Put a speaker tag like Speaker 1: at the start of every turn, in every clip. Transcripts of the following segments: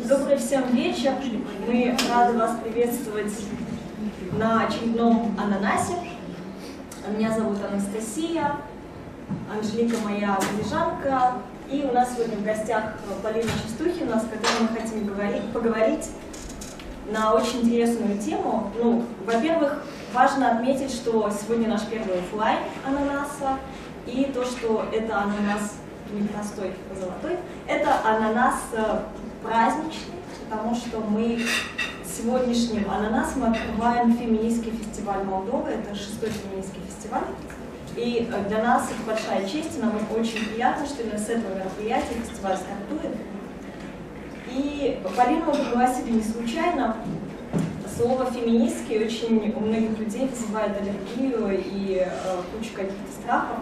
Speaker 1: Добрый всем вечер. Мы рады вас приветствовать на очередном ананасе. Меня зовут Анастасия, Анжелика моя коллежанка. И у нас сегодня в гостях Полина Чистухина, с которой мы хотим поговорить на очень интересную тему. Ну, во-первых, важно отметить, что сегодня наш первый офлайн ананаса. И то, что это ананас не простой, а золотой, это ананас праздничный, потому что мы сегодняшним ананасом открываем феминистский фестиваль Молдовы. Это 6-й феминистский фестиваль. И для нас это большая честь, и нам очень приятно, что именно с этого мероприятия фестиваль стартует. И Полину мы пригласили не случайно. Слово «феминистский» очень у многих людей вызывает аллергию и кучу каких-то страхов.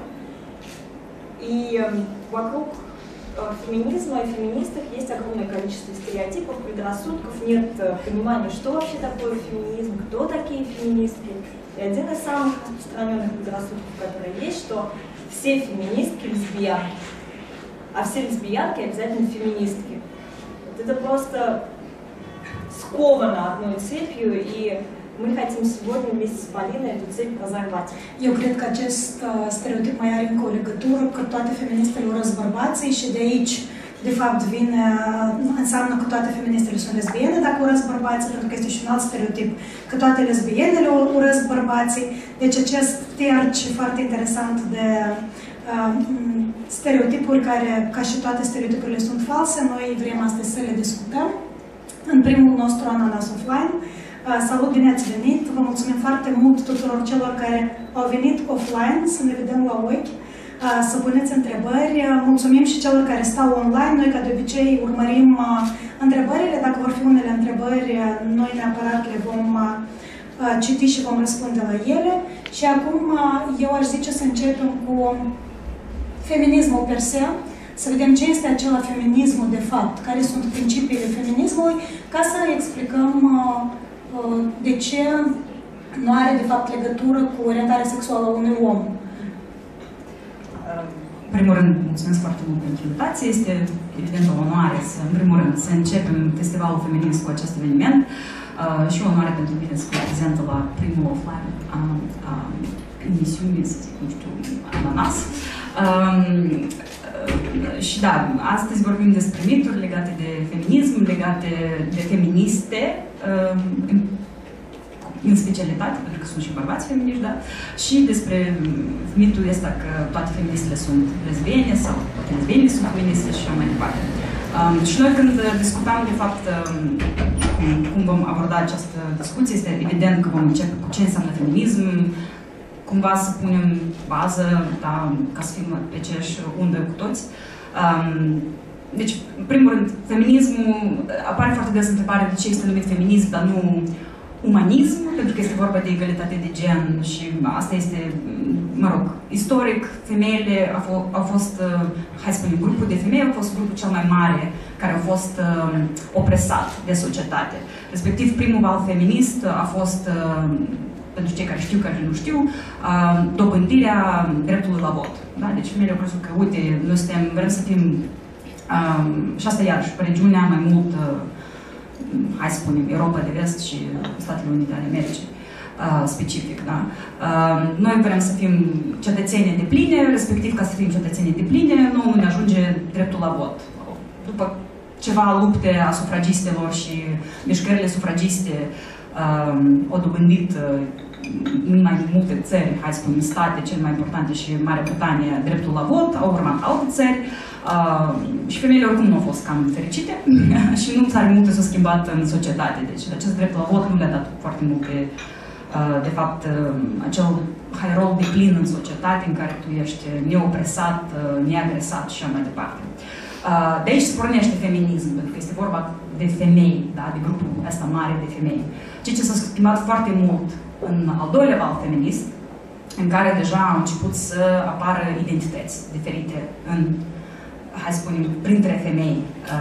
Speaker 1: И вокруг феминизма и феминисток есть огромное количество стереотипов, предрассудков, нет понимания, что вообще такое феминизм, кто такие феминистки. И один из самых распространенных предрассудков, который есть, что все феминистки лесбиянки, а все лесбиянки обязательно феминистки. Вот это просто сковано одной цепью, и мы хотим сегодня вместе с Полиной эту цепь разорвать.
Speaker 2: Eu cred că acest stereotip mai are încă o legătură, că toate feministele urăsc bărbații și de aici, de fapt, înseamnă că toate feministele sunt lesbiene dacă urăsc bărbații, pentru că este și un alt stereotip, că toate lesbienele urăsc bărbații. Deci acest terci foarte interesant de stereotipuri care, ca și toate stereotipurile, sunt false, noi vrem astăzi să le discutăm în primul nostru ananas offline. Salut, bine ați venit! Vă mulțumim foarte mult tuturor celor care au venit offline, să ne vedem la ochi, să puneți întrebări. Mulțumim și celor care stau online. Noi, ca de obicei, urmărim întrebările. Dacă vor fi unele întrebări, noi neapărat le vom citi și vom răspunde la ele. Și acum eu aș zice să începem cu feminismul per se, să vedem ce este acela feminismul de fapt, care sunt principiile feminismului, ca să explicăm de ce nu are de fapt legătură cu orientarea sexuală a unui om.
Speaker 3: În primul rând, mulțumesc foarte mult pentru invitație. Este evident o onoare să, în primul rând, să începem festivalul feminist cu acest eveniment și o onoare pentru mine să fiu prezentă la primul offline emisiune, să zic, nu știu, ananas. Și da, astăzi vorbim despre mituri legate de feminism, legate de feministe, în specialitate, pentru că sunt și bărbați feminiști, da? Și despre mitul ăsta că toate feministele sunt lesbiene sau toate lesbienele sunt feministe și așa mai departe. Și noi când discutam, de fapt, cum vom aborda această discuție, este evident că vom începe cu ce înseamnă feminism, cumva să punem bază, da, ca să fim pe aceeași undă cu toți. Deci, în primul rând, feminismul, apare foarte des întrebarea de ce este numit feminism, dar nu umanism, pentru că este vorba de egalitate de gen și asta este, mă rog, istoric, femeile au fost, hai să spunem, grupul de femei a fost grupul cel mai mare care a fost opresat de societate. Respectiv, primul val feminist a fost, pentru cei care știu, care nu știu, dobândirea dreptului la vot. Da? Deci femeile au crezut că, uite, noi vrem să fim, și asta iarăși, pe regiunea mai mult, hai să spunem, Europa de Vest și Statele Unite ale Americii, specific, da? Noi vrem să fim cetățeni de pline, respectiv ca să fim cetățeni de pline, nu ne ajunge dreptul la vot. După ceva lupte a sufragistelor și mișcările sufragiste au dobândit în mai multe țări, hai să spunem, state cele mai importante și Marea Britanie, dreptul la vot, au urmat alte țări și femeile oricum nu au fost cam fericite și nu tare multe s-au schimbat în societate. Deci acest drept la vot nu le-a dat foarte multe, de fapt, acel rol de plin în societate în care tu ești neopresat, neagresat și așa mai departe. De aici se pornește feminism, pentru că este vorba de femei, da, de grupul ăsta mare de femei. Ceea ce s-a schimbat foarte mult în al doilea val feminist, în care deja au început să apară identități diferite în, hai să spunem, printre femei.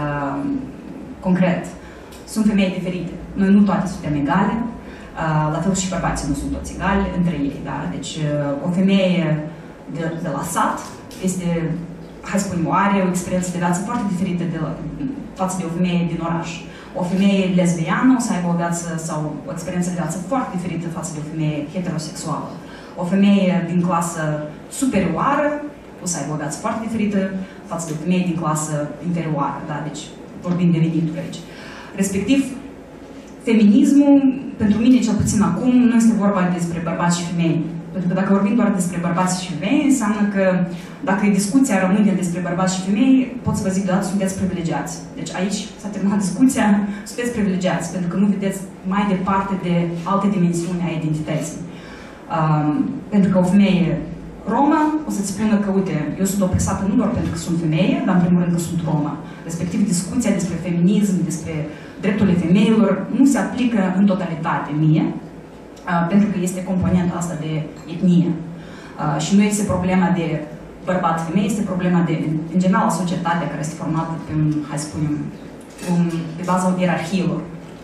Speaker 3: Concret, sunt femei diferite. Noi nu toate suntem egale, la fel și bărbații nu sunt toți egali între ei. Da? Deci o femeie de la sat este, hai să spunem, are o experiență de viață foarte diferită față de o femeie din oraș. O femeie lesbiană o să aibă o viață sau o experiență de viață foarte diferită față de o femeie heterosexuală. O femeie din clasă superioară o să aibă o viață foarte diferită față de o femeie din clasă inferioară, da? Deci vorbim de venituri aici. Respectiv, feminismul, pentru mine cel puțin acum, nu este vorba despre bărbați și femei. Pentru că dacă vorbim doar despre bărbați și femei, înseamnă că dacă discuția rămâne despre bărbați și femei, pot să vă zic deodată, sunteți privilegiați. Deci aici s-a terminat discuția, sunteți privilegiați, pentru că nu vedeți mai departe de alte dimensiuni a identității. Pentru că o femeie romă o să-ți spună că, uite, eu sunt opresată nu doar pentru că sunt femeie, dar în primul rând că sunt romă. Respectiv, discuția despre feminism, despre drepturile femeilor, nu se aplică în totalitate mie, pentru că este componenta asta de etnie. Și nu este problema de bărbat-femei, este problema de, în general, societatea care este formată pe un, hai să spunem, pe baza ierarhiilor.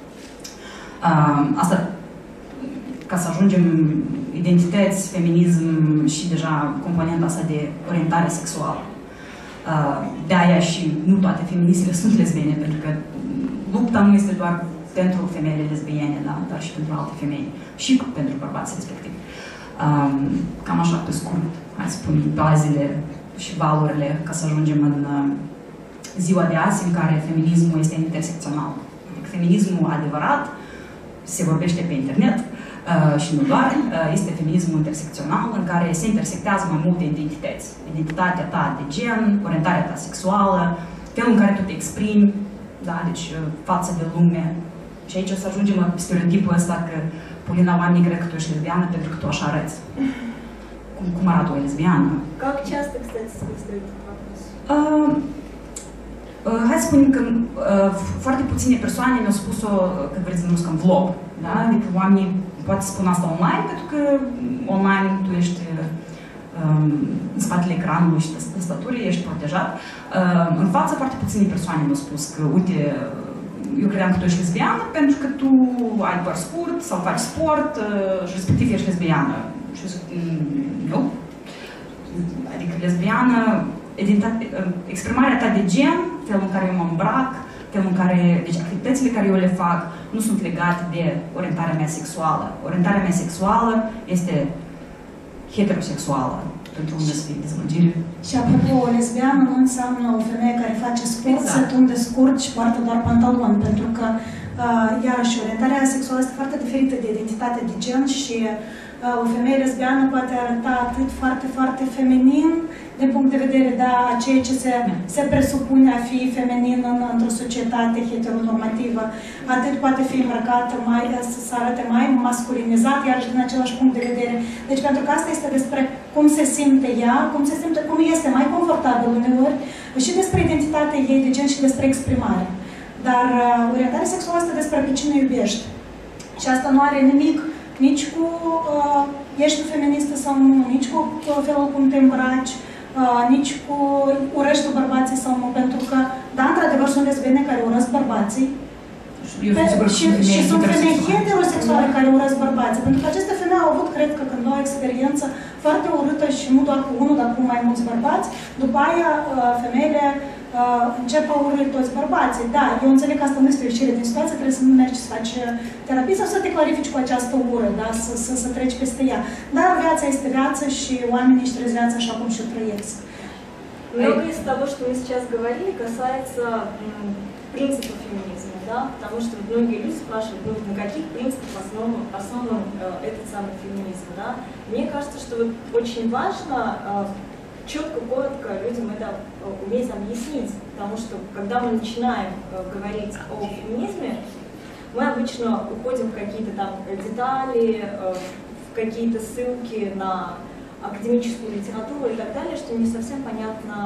Speaker 3: Asta ca să ajungem identități, feminism și deja componenta asta de orientare sexuală. De-aia și nu toate feministele sunt lesbiene, pentru că lupta nu este doar pentru femeile lesbiene, da? Dar și pentru alte femei. Și pentru bărbați, respectiv. Cam așa, pe scurt, hai să spun, bazele și valurile, ca să ajungem în ziua de azi, în care feminismul este intersecțional. Adică feminismul adevărat se vorbește pe internet, și nu doar, este feminismul intersecțional în care se intersectează mai multe identități. Identitatea ta de gen, orientarea ta sexuală, felul în care tu te exprimi, da, deci față de lume. Și aici o să ajungem la stereotipul ăsta că Polina, oamenii cred că tu ești lesbiană pentru că tu așa arăți. Cum arată o lesbiană?
Speaker 1: Как часто, кстати, себе задают этот вопрос?
Speaker 3: Hai să spunem că foarte puține persoane mi-au spus-o, când vreți să nu în vlog, da? Adică oamenii poate spun asta online, pentru că online tu ești în spatele ecranului și tastaturii, ești protejat. În față foarte puține persoane mi-au spus că, uite, eu credeam că tu ești lesbiană pentru că tu ai păr scurt sau faci sport și respectiv ești lesbiană. Și eu zic, nu. Adică lesbiană, exprimarea ta de gen, felul în care eu mă îmbrac, felul în care, deci activitățile care eu le fac nu sunt legate de orientarea mea sexuală. Orientarea mea sexuală este heterosexuală, pentru unde să fie dezamăgire.
Speaker 2: Și apropo, o lesbiană nu înseamnă o femeie care face sport,
Speaker 3: exact.
Speaker 2: Se tunde scurt și poartă doar pantalon, pentru că, iarăși, orientarea sexuală este foarte diferită de identitate de gen și o femeie lesbiană poate arăta atât foarte, foarte feminin, din punct de vedere, da, a ceea ce se presupune a fi feminin într-o societate heteronormativă, atât poate fi îmbrăcată mai, să arate mai masculinizat, iarăși din același punct de vedere. Deci, pentru că asta este despre cum se simte ea, cum este mai confortabil uneori, și despre identitatea ei de gen și despre exprimare. Dar orientarea sexuală este despre pe cine iubești. Și asta nu are nimic nici cu ești tu feministă sau nu, nici cu felul cum te îmbraci, nici cu urăști tu bărbații sau nu, pentru că, da, într-adevăr, sunt lesbiene care urăsc bărbații și sunt femei heterosexuale care urăsc bărbații, pentru că aceste femei au avut, cred că, cândva o experiență foarte urâtă și nu doar cu unul, dar cu mai mulți bărbați. După aia, femeile încep a urâi toți bărbații. Da, eu înțeleg că asta nu este o ieșire din situație, trebuie să nu mergi să faci terapie sau să te clarifici cu această ură, da? Să treci peste ea. Dar viața este viață și oamenii își trăiesc viața așa cum și-o трăiesc.
Speaker 1: Много из того, что мы сейчас говорили, касается принципов феминизма, да? Потому что многие люди спрашивают, ну, на каких принципах основан этот самый феминизм, да? Мне кажется, что вот очень важно четко, коротко людям это уметь объяснить, потому что когда мы начинаем говорить о феминизме, мы обычно уходим в какие-то там детали, в какие-то ссылки на академическую литературу и так далее, что не совсем понятно.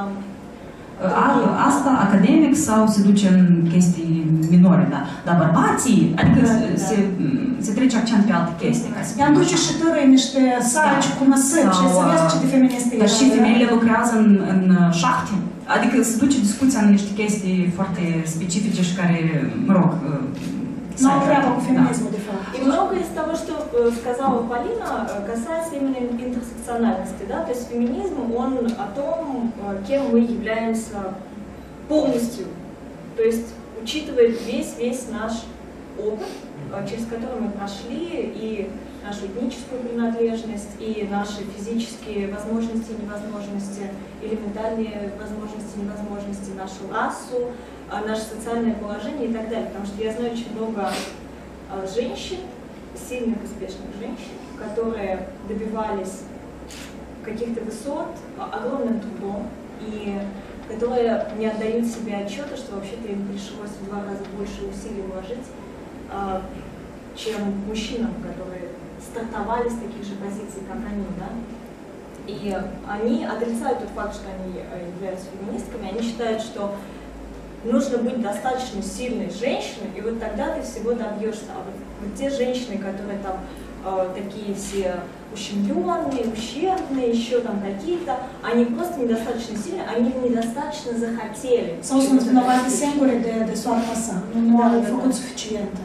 Speaker 3: Asta academic sau se duce în chestii minore, da? Dar bărbații, adică se trece accent pe alte chestii.
Speaker 2: I-am duce și târăi niște saci cu măsări și să vezi ce de feministe e.
Speaker 3: Dar și femeile lucrează în șahte. Adică se duce discuția în niște chestii foarte specifice și care, mă rog,
Speaker 2: nu au treabă cu feminismul, de fapt.
Speaker 1: И много из того, что сказала Полина, касается именно интерсекциональности, да, то есть феминизм, он о том, кем мы являемся полностью. То есть учитывает весь наш опыт, через который мы прошли, и нашу этническую принадлежность, и наши физические возможности и невозможности, или ментальные возможности и невозможности, нашу расу, наше социальное положение и так далее. Потому что я знаю очень много женщин, сильных, успешных женщин, которые добивались каких-то высот огромным трудом, и которые не отдают себе отчета, что вообще-то им пришлось в 2 раза больше усилий вложить, чем мужчинам, которые стартовали с таких же позиций, как они, да? И они отрицают тот факт, что они являются феминистками, они считают, что нужно быть достаточно сильной женщиной, и вот тогда ты всего добьешься. А вот те женщины, которые там такие все ущемленные, ущербные, еще там какие-то, они просто недостаточно сильные, они недостаточно захотели.
Speaker 2: Sau sunt vinovate singure de soarta sa, nu au făcut suficientă.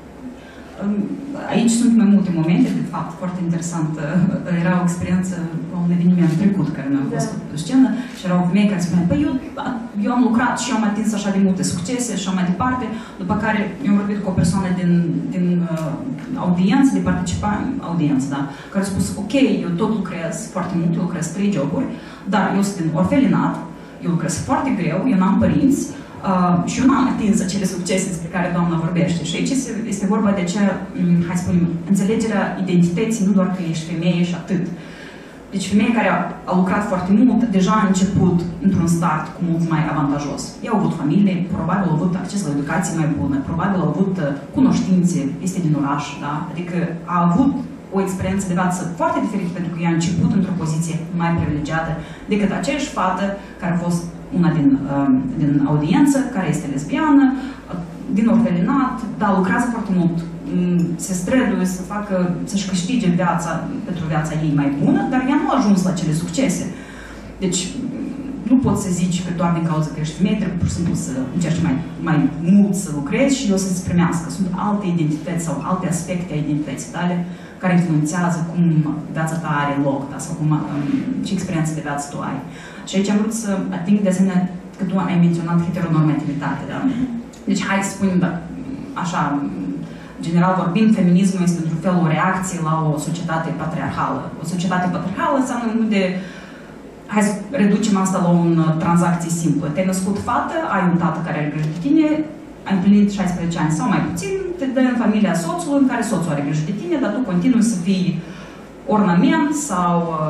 Speaker 3: Aici sunt mai multe momente, de fapt, foarte interesant. Era o experiență, un eveniment trecut care mi-a fost pe scenă și era o femeie care spunea, păi eu am lucrat și eu am atins așa de multe succese și așa mai departe, după care eu am vorbit cu o persoană din audiență, de participant, audiență, da, care a spus, ok, eu tot lucrez foarte mult, eu lucrez 3 joburi, dar eu sunt din orfelinat, eu lucrez foarte greu, eu n-am părinți, și eu n-am atins acele succese despre care doamna vorbește. Și aici este vorba de aceea, hai să spunem, înțelegerea identității, nu doar că ești femeie și atât. Deci femeia care a lucrat foarte mult, deja a început într-un start cu mult mai avantajos. Ea a avut familie, probabil a avut acces la educație mai bună, probabil a avut cunoștințe, este din oraș, da? Adică a avut o experiență de viață foarte diferită pentru că ea a început într-o poziție mai privilegiată decât aceeași fată care a fost una din audiență, care este lesbiană, din orfelinat, dar lucrează foarte mult, se străduie să-și câștige viața pentru viața ei mai bună, dar ea nu a ajuns la cele succese. Deci, nu poți să zici că doar din cauza că ești femeie, trebuie pur și simplu să încerci mai mult să lucrezi și o să-ți primească. Sunt alte identități sau alte aspecte a identității tale care influențează cum viața ta are loc, da? Sau ce experiență de viață tu ai. Și aici am vrut să ating de asemenea că tu ai menționat heteronormativitate, da? Deci hai să spunem, da, așa, general vorbind, feminismul este într-un fel o reacție la o societate patriarhală. O societate patriarhală înseamnă nu de, hai să reducem asta la o tranzacție simplă. Te-ai născut fată, ai un tată care are grijă de tine, ai împlinit 16 ani sau mai puțin, te dă în familia soțului în care soțul are grijă de tine, dar tu continui să fii ornament sau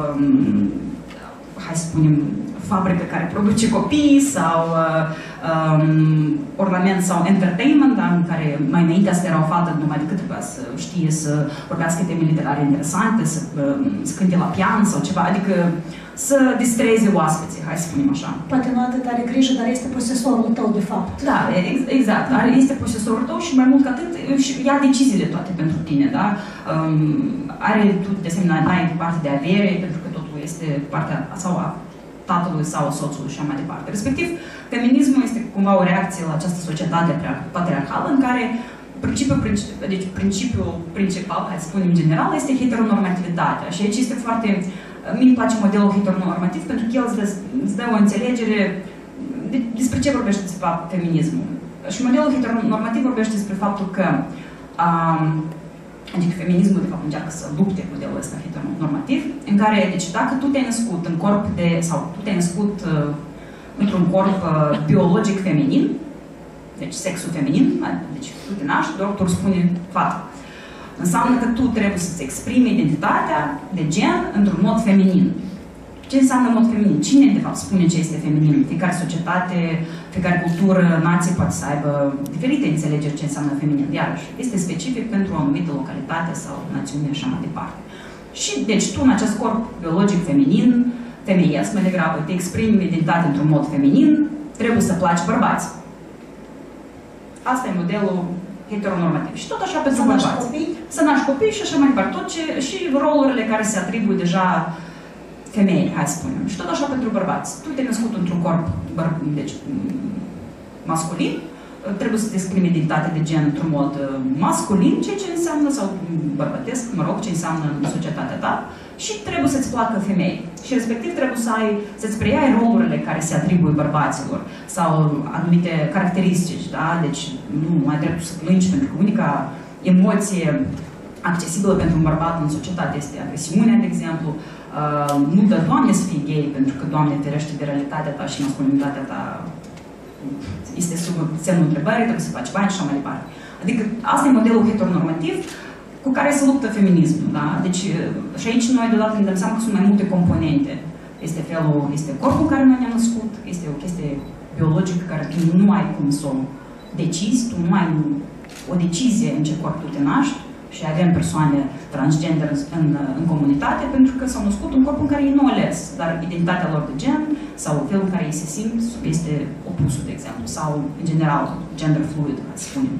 Speaker 3: hai să spunem, fabrică care produce copii sau ornament sau entertainment, da, în care mai înainte asta era o fată numai decât trebuia să știe să vorbească teme literare interesante, să cânte la pian sau ceva, adică să distreze oaspeții, hai să spunem așa.
Speaker 2: Poate nu atât are grijă, dar este posesorul tău, de fapt.
Speaker 3: Da, exact. Este posesorul tău și mai mult ca atât ia deciziile toate pentru tine, da? Tu, de asemenea, n-ai parte de avere, pentru că totul este partea sau a tatălui sau a soțului și așa mai departe. Respectiv, feminismul este cumva o reacție la această societate patriarhală în care principiul principal, hai să spunem general, este heteronormativitatea. Și aici este foarte... Mie îmi place modelul heteronormativ pentru că el îți dă o înțelegere despre ce vorbește de fapt feminismul. Și modelul heteronormativ vorbește despre faptul că adică feminismul de fapt încearcă să lupte modelul ăsta heteronormativ, în care, deci dacă tu te-ai născut în corp sau tu te-ai născut într-un corp biologic feminin, deci sexul feminin, deci tu te naști, doctorul spune fată. Înseamnă că tu trebuie să-ți exprimi identitatea de gen într-un mod feminin. Ce înseamnă mod feminin? Cine, de fapt, spune ce este feminin? Fiecare societate, fiecare cultură, nație poate să aibă diferite înțelegeri ce înseamnă feminin. Iarăși, este specific pentru o anumită localitate sau națiune și așa mai departe. Și, deci, tu, în acest corp biologic feminin, femeiesc mai degrabă, te exprimi identitatea într-un mod feminin, trebuie să placi bărbați. Asta e modelul heteronormativ. Și tot așa pentru bărbați. Să naști copii și așa mai departe. Și rolurile care se atribuie deja femei, hai să spunem. Și tot așa pentru bărbați. Tu te-ai născut într-un corp deci, masculin, trebuie să descrie identitatea de gen într-un mod masculin, ceea ce înseamnă, sau bărbătesc, mă rog, ce înseamnă în societatea ta, și trebuie să-ți placă femei. Și respectiv trebuie să-ți preiai rolurile care se atribuie bărbaților sau anumite caracteristici, da? Deci nu ai dreptul să plângi pentru că unica emoție accesibilă pentru un bărbat în societate este agresiunea, de exemplu. Nu dă Doamne să fii gay, pentru că Doamne ferește de realitatea ta și masculinitatea ta este sub semnul întrebării, trebuie să faci bani și așa mai departe. Adică asta e modelul heteronormativ cu care se luptă feminismul, da? Deci, și aici noi deodată ne dăm seama că sunt mai multe componente. Este corpul care noi ne-am născut, este o chestie biologică care tu nu ai cum să o decizi, tu nu ai o decizie în ce corp tu te naști, și avem persoane transgender în comunitate pentru că s-au născut un corp în care ei nu ales, dar identitatea lor de gen sau felul în care ei se simt este opusul, de exemplu, sau, în general, gender fluid, să spunem.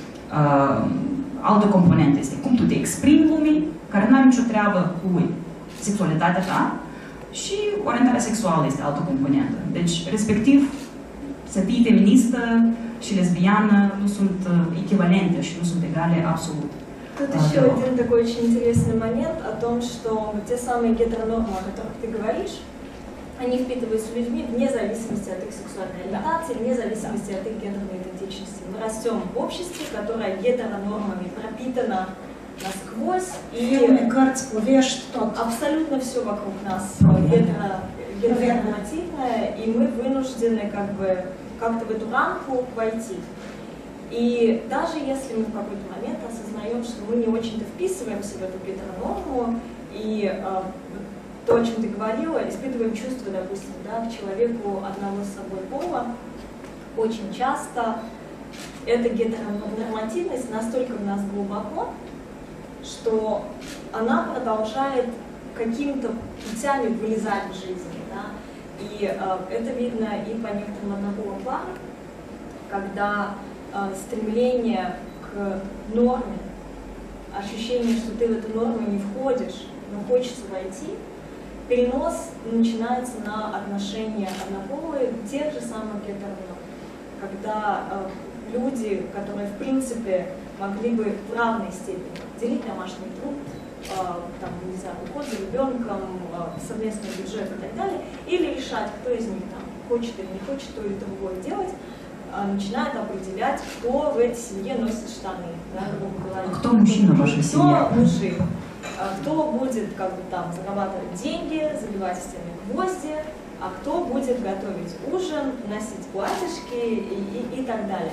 Speaker 3: Altă componentă este cum tu te exprimi lumii, care nu are nicio treabă cu sexualitatea ta, și orientarea sexuală este altă componentă. Deci, respectiv, să fii feministă și lesbiană nu sunt echivalente și nu sunt egale absolut.
Speaker 1: Тут еще один такой очень интересный момент о том, что те самые гетеронормы, о которых ты говоришь, они впитываются людьми вне зависимости от их сексуальной ориентации, вне зависимости от их гендерной идентичности. Мы растем в обществе, которое гетеронормами пропитано насквозь, и абсолютно все вокруг нас гетеронормативное, и мы вынуждены как-то в эту рамку войти. И даже если мы в какой-то момент осознаем, что мы не очень-то вписываемся в эту гетеронорму, и то, о чем ты говорила, испытываем чувства, допустим, да, к человеку одного с собой пола, очень часто эта гетеронормативность настолько в нас глубоко, что она продолжает какими-то путями вылезать в жизни. Да? И это видно и по некоторым однополым парам, когда стремление к норме, ощущение, что ты в эту норму не входишь, но хочется войти, перенос начинается на отношения однополые тех же самых гетеронорм. Когда люди, которые в принципе могли бы в равной степени делить домашний труд, там, не знаю, уход за ребенком, совместный бюджет и так далее, или решать, кто из них там хочет или не хочет то или другое делать, начинает определять, кто в этой семье носит штаны, да, грубо говоря.
Speaker 3: Кто мужчина в вашей семье?
Speaker 1: Кто мужик, кто будет там зарабатывать деньги, забивать в стены гвозди, а кто будет готовить ужин, носить платьишки и так далее.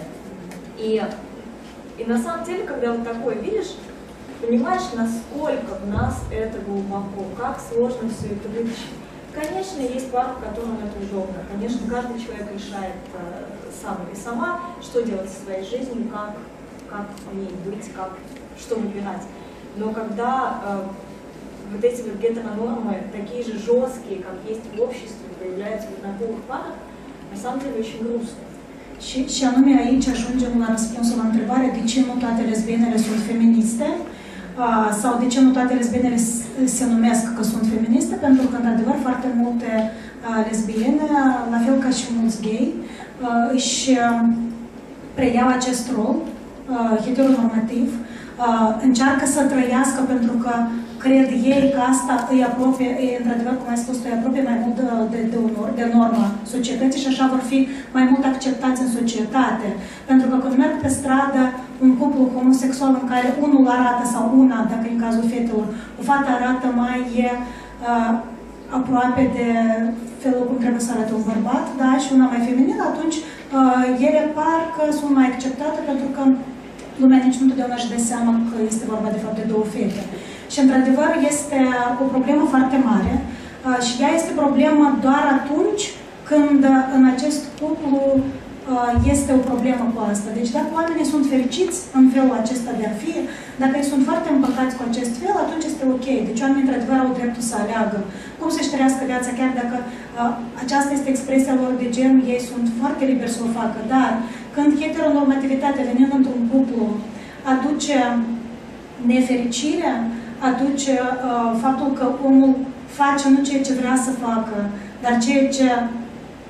Speaker 1: И на самом деле, когда вот такое видишь, понимаешь, насколько в нас это глубоко, как сложно все это вытащить. Конечно, есть пары, которым это удобно. Конечно, каждый человек решает сам или сама, что делать со своей жизнью, как в ней быть, что выбирать. Но когда вот эти вот гетеронормы такие же жесткие, как есть в обществе, проявляются в однополых парах, на самом деле очень грустно.
Speaker 2: Și anume aici ajungem la răspunsul la întrebare de ce nu toate lesbienele sunt feministe sau de ce nu toate lesbienele se numesc că sunt feministe, pentru că, într-adevăr, foarte multe lesbiene, la fel ca și mulți gay, își preiau acest rol heteronormativ, încearcă să trăiască pentru că cred ei că asta îi apropie, într-adevăr, cum ai spus, îi apropie mai mult de norma societății și așa vor fi mai mult acceptați în societate. Pentru că când merg pe stradă un cuplu homosexual în care unul arată, sau una, dacă e în cazul fetelor, o fată arată mai aproape de felul cum trebuie să arate un bărbat, da, și una mai feminină, atunci ele par că sunt mai acceptate pentru că lumea nici nu întotdeauna își dă seama că este vorba de fapt de două fete. Și într-adevăr este o problemă foarte mare și ea este problemă doar atunci când în acest cuplu este o problemă cu asta. Deci dacă oamenii sunt fericiți în felul acesta de a fi, dacă ei sunt foarte împăcați cu acest fel, atunci este ok. Deci oamenii într-adevăr au dreptul să aleagă cum să-și trăiască viața, chiar dacă aceasta este expresia lor de gen, ei sunt foarte liberi să o facă. Dar când heteronormativitatea venind într-un cuplu aduce nefericirea, aduce faptul că omul face nu ceea ce vrea să facă, dar ceea ce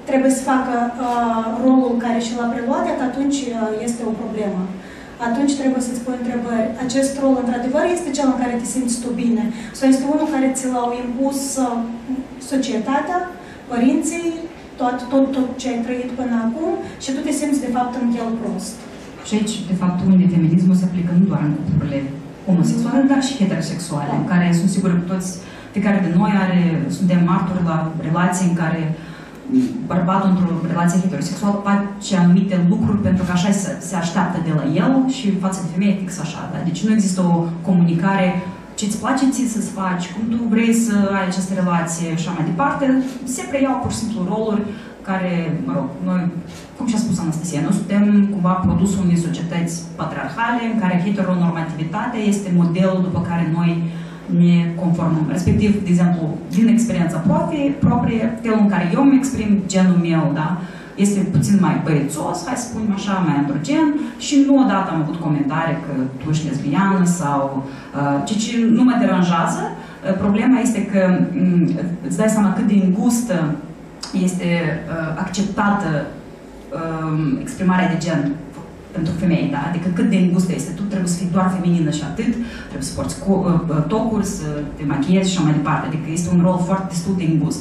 Speaker 2: trebuie să facă rolul care și l-a preluat, atunci este o problemă. Atunci trebuie să-ți pui întrebări. Acest rol, într-adevăr, este cel în care te simți tu bine? Sau este unul care ți l-au impus societatea, părinții, tot ce ai trăit până acum și tu te simți, de fapt, în chel prost?
Speaker 3: Și aici, de fapt, unde feminismul se aplică nu doar în cuplurile homosexuale, dar și heterosexuale, în care sunt sigur că toți, fiecare de noi suntem martori la relații în care bărbatul într-o relație heterosexuală face anumite lucruri pentru că așa se așteaptă de la el și față de femeie fix așa. Da? Deci nu există o comunicare ce îți place ție să-ți faci, cum tu vrei să ai această relație și așa mai departe. Se preiau pur și simplu roluri care, mă rog, noi, cum și-a spus Anastasia, noi suntem cumva produsul unei societăți patriarhale în care heteronormativitatea este modelul după care noi ne conformăm. Respectiv, de exemplu, din experiența proprie, felul în care eu îmi exprim genul meu, da, este puțin mai băiețos, hai să spunem așa, mai androgen și nu odată am avut comentarii că tu ești lesbiană sau ceea ce nu mă deranjează. Problema este că îți dai seama cât de îngustă este acceptată exprimarea de gen pentru femei, da? Adică cât de îngustă este. Tu trebuie să fii doar feminină și atât, trebuie să porți tocuri, să te machiezi și așa mai departe. Adică este un rol foarte destul de îngust.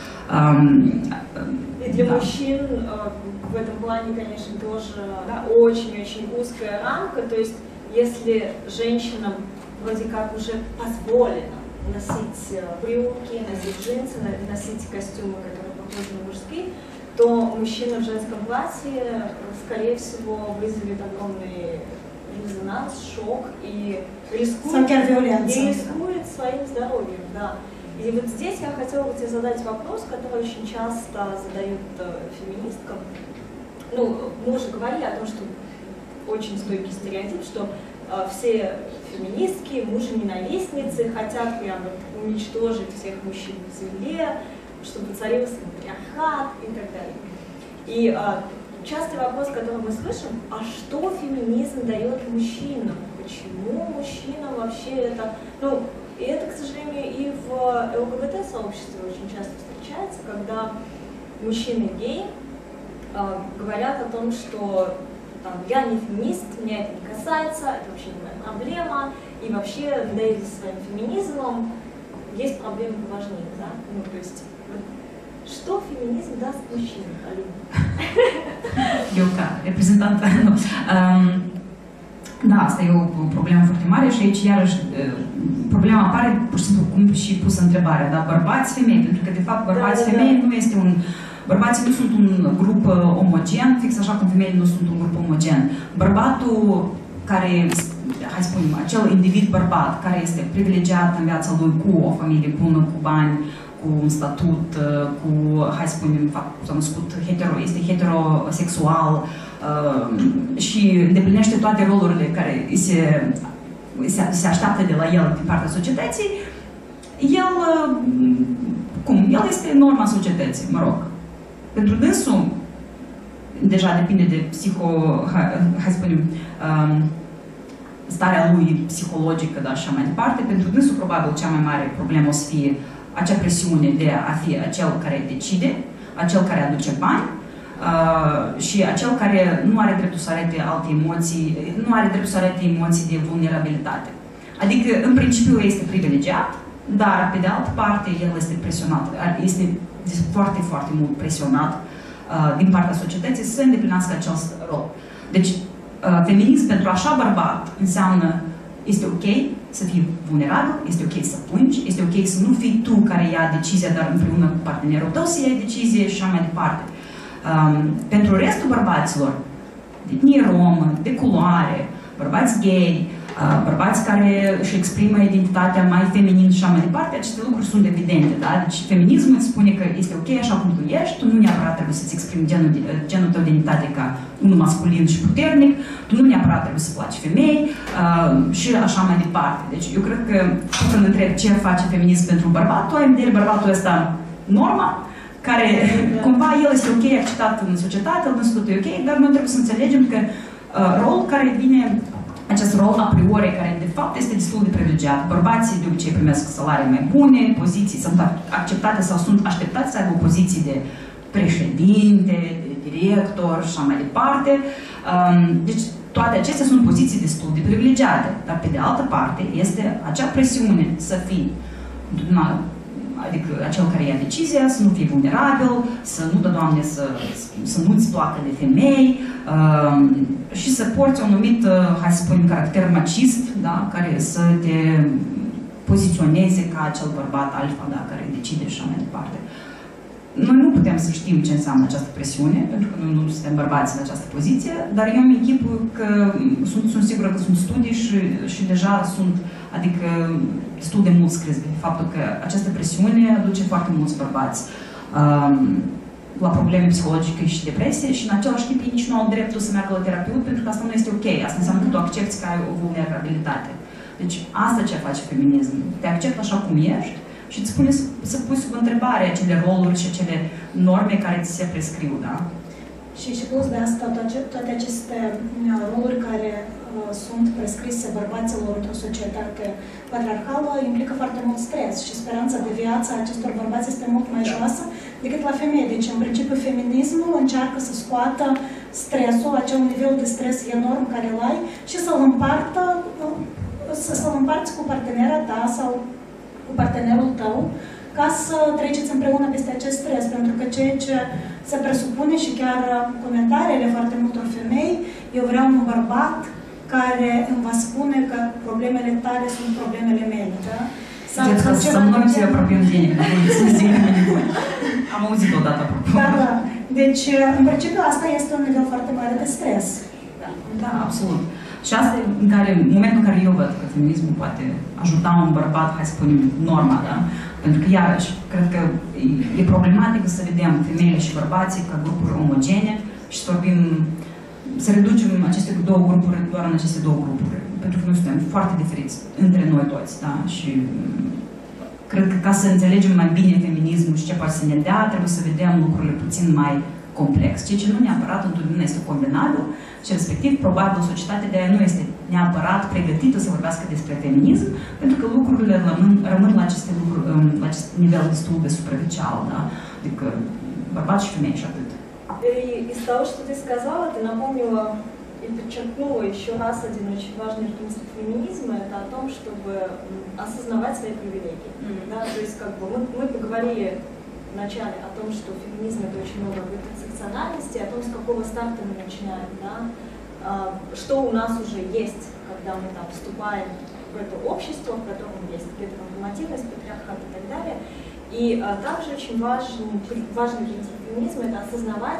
Speaker 1: И для мужчин в этом плане, конечно, тоже очень-очень узкая рамка. То есть, если женщинам вроде как уже позволено носить брюки, носить джинсы, носить костюмы, которые похожи на мужские, то мужчина в женском платье, скорее всего, вызовет огромный резонанс, шок и рискует своим здоровьем. Да. И вот здесь я хотела бы тебе задать вопрос, который очень часто задают феминисткам. Ну, мы уже говорили о том, что очень стойкий стереотип, что все феминистки, мужи-ненавистницы, хотят прям вот уничтожить всех мужчин в земле, чтобы царился матриархат и так далее. И частый вопрос, который мы слышим, а что феминизм дает мужчинам? Почему мужчинам вообще это... Ну, и это, к сожалению, и в ЛГБТ-сообществе очень часто встречается, когда мужчины-геи говорят о том, что там, я не феминист, меня это не касается, это вообще не моя проблема, и вообще, да и со своим феминизмом есть проблемы поважнее, да? Ну, то есть, что феминизм даст мужчинам, Алина?
Speaker 3: Eu ca reprezentantă, da, asta e o problemă foarte mare și aici iarăși problema apare pur și simplu cum și pusă întrebarea, da? Bărbați-femei, pentru că de fapt bărbați-femei nu este un... Bărbații nu sunt un grup omogen, fix așa cum femeile nu sunt un grup omogen. Bărbatul care, hai să spunem, acel individ bărbat care este privilegiat în viața lui cu o familie bună, cu bani, cu un statut, cu, hai să spunem, s-a născut este heterosexual și îndeplinește toate rolurile care se așteaptă de la el din partea societății, el este norma societății, mă rog. Pentru dânsul, deja depinde de hai să spunem, starea lui psihologică, da, și așa mai departe, pentru dânsul probabil cea mai mare problemă o să fie acea presiune de a fi acel care decide, acel care aduce bani și acel care nu are dreptul să arate alte emoții, nu are dreptul să arate emoții de vulnerabilitate. Adică, în principiu, este privilegiat, dar, pe de altă parte, el este presionat, este foarte, foarte mult presionat din partea societății să îndeplinească acel rol. Deci, feminism pentru așa bărbat înseamnă este ok să fii vulnerabil, este ok să plângi, este ok să nu fii tu care ia decizia, dar împreună cu partenerul tău să iei decizie și așa mai departe. Pentru restul bărbaților, de etnie romă, de culoare, bărbați gay, bărbați care își exprimă identitatea mai feminin și așa mai departe, aceste lucruri sunt evidente, da? Deci feminismul îți spune că este ok așa cum tu ești, tu nu neapărat trebuie să-ți exprimi genul tău de identitate ca unul masculin și puternic, tu nu neapărat trebuie să placi femei și așa mai departe. Deci eu cred că când întreb ce face feminism pentru bărbat, tu ai în vedere bărbatul ăsta norma, care cumva el este ok, acceptat în societate, el nu e ok, dar noi trebuie să înțelegem că rolul care vine, acest rol a priori, care de fapt este destul de privilegiat. Bărbații de obicei primesc salarii mai bune, poziții sunt acceptate sau sunt așteptați să aibă poziții de președinte, de director și așa mai departe. Deci toate acestea sunt poziții destul de privilegiate, dar pe de altă parte este acea presiune să fii, adică acel care ia decizia, să nu fii vulnerabil, să nu dă, Doamne, să nu-ți placă de femei și să porți un anumit, hai să spunem, caracter macist, da, care să te poziționeze ca acel bărbat alfa, da, care decide și așa mai departe. Noi nu putem să știm ce înseamnă această presiune, pentru că noi nu suntem bărbați în această poziție, dar eu îmi închipui că sunt sigură că sunt studii și deja sunt, adică destul de mult scris de faptul că această presiune aduce foarte mulți bărbați la probleme psihologice și depresie și în același timp ei nici nu au dreptul să meargă la terapeut pentru că asta nu este ok. Asta înseamnă că tu accepti că ai o vulnerabilitate. Deci asta ce face feminism. Te accepti așa cum ești și îți spune să pui sub întrebare acele roluri și acele norme care ți se prescriu, da?
Speaker 2: Și plus de asta, toate aceste roluri care sunt prescrise bărbaților într-o societate patriarhală implică foarte mult stres și speranța de viață a acestor bărbați este mult mai joasă decât la femei. Deci, în principiu, feminismul încearcă să scoată stresul, acel nivel de stres enorm care îl ai și să-l împarți cu partenera ta sau cu partenerul tău, ca să treceți împreună peste acest stres, pentru că ceea ce se presupune și chiar comentariile foarte multor femei, eu vreau un bărbat care îmi va spune că problemele tale sunt problemele mele, da?
Speaker 3: Să nu ți apropiem de nimic, să zic nimic. Am auzit odată apropo.
Speaker 2: Da. Deci, în principiu, asta este un nivel foarte mare de stres.
Speaker 3: Da, absolut. Și asta e în momentul în care eu văd că feminismul poate ajuta un bărbat, hai să spunem, norma, da? Pentru că, iarăși, cred că e problematic să vedem femeile și bărbații ca grupuri omogene și să vorbim, să reducem aceste două grupuri doar în aceste două grupuri. Pentru că noi suntem foarte diferiți între noi toți, da? Și cred că ca să înțelegem mai bine feminismul și ce poate să ne dea, trebuie să vedem lucrurile puțin mai complex, ceea ce nu neapărat întotdeauna este combinabil și respectiv, probabil, societatea de aia nu este neapărat pregătită să vorbească despre feminism, pentru că lucrurile rămân la la acest nivel destul de superficial, да? Adică bărbați și femei și atât.
Speaker 1: Из того, что ты сказала, ты напомнила и подчеркнула еще раз один очень важный принцип феминизма, это о том, чтобы осознавать свои привилегии. Да? То есть как бы мы поговорили вначале о том, что феминизм это очень много об интерсекциональности, о том, с какого старта мы начинаем, да? Что у нас уже есть, когда мы там вступаем в это общество, в котором есть гетеронормативность, патриархат и так далее. И также очень важный принцип феминизма это осознавать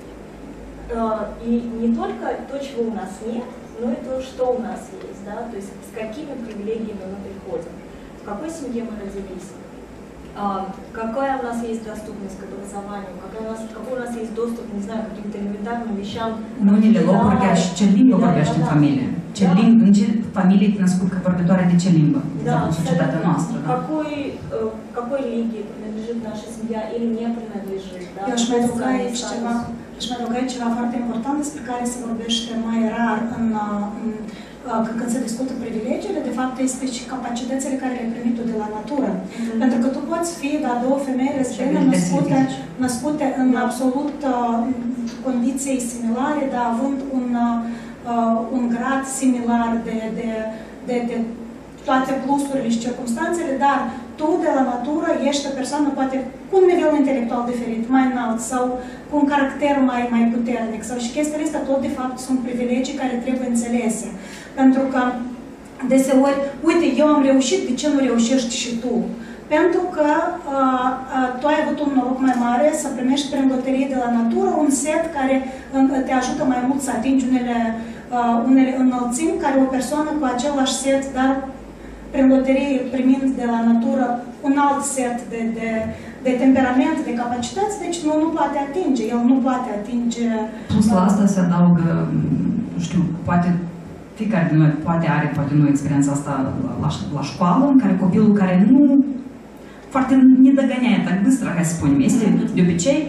Speaker 1: и не только то, чего у нас нет, но и то, что у нас есть, да? То есть с какими привилегиями мы приходим, в какой семье мы родились. Какая у нас есть доступность к образованию, какой у нас есть доступ, не знаю, к каким-то элементарным вещам.
Speaker 3: Nu unele locuri chiar și ce limbă vorbește în familie. În ce familie te născut ca vorbitoare de ce limbă? În societatea noastră.
Speaker 1: Какой лиге принадлежит наша семья или не принадлежит.
Speaker 2: Eu aș mai adăuga aici ceva foarte important despre care se vorbește mai rar când se discută privilegiile, de fapt, este și capacitățile care le-ai primit tu de la natură. Pentru că tu poți fi, două femei lesbiene născute în absolut condiții similare, dar având un grad similar de toate plusurile și circumstanțele, dar tu, de la natură, ești o persoană, poate, cu un nivel intelectual diferit, mai înalt, sau cu un caracter mai puternic, sau și chestiile astea tot, de fapt, sunt privilegii care trebuie înțelese. Pentru că, deseori, uite, eu am reușit, de ce nu reușești și tu? Pentru că tu ai avut un noroc mai mare să primești prin loterie de la natură un set care te ajută mai mult să atingi unele înălțimi care o persoană cu același set, dar prin loterie primind de la natură un alt set de temperament, de capacități, deci nu poate atinge, el nu poate atinge...
Speaker 3: Plus la asta se adaugă, nu știu, poate fiecare din noi poate nu experiența asta la școală, în care copilul care nu foarte не догоняет так быстро, hai să spunem, este de obicei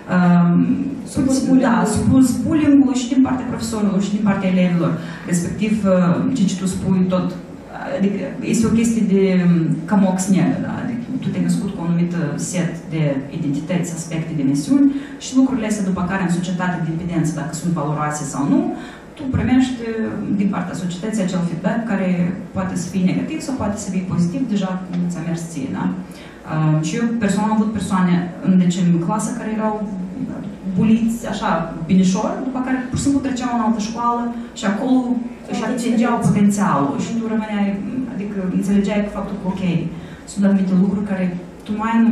Speaker 3: supus bullying-ului și din partea profesorilor și din partea elevilor, respectiv ce tu spui tot. Adică este o chestie de camox neagră, da? Adică tu te-ai născut cu un anumit set de identități, aspecte, dimensiuni și lucrurile astea după care în societate de evidență dacă sunt valoroase sau nu, tu primești din partea societății acel feedback care poate să fie negativ sau poate să fie pozitiv, deja cum ți-a mers ție, da? Și eu personal am avut persoane în clasă care erau buliți așa, binișor, după care pur și simplu treceau în altă școală și acolo își atingeau potențialul și tu rămâneai, adică înțelegeai că faptul că ok, sunt anumite lucruri care tu nu ai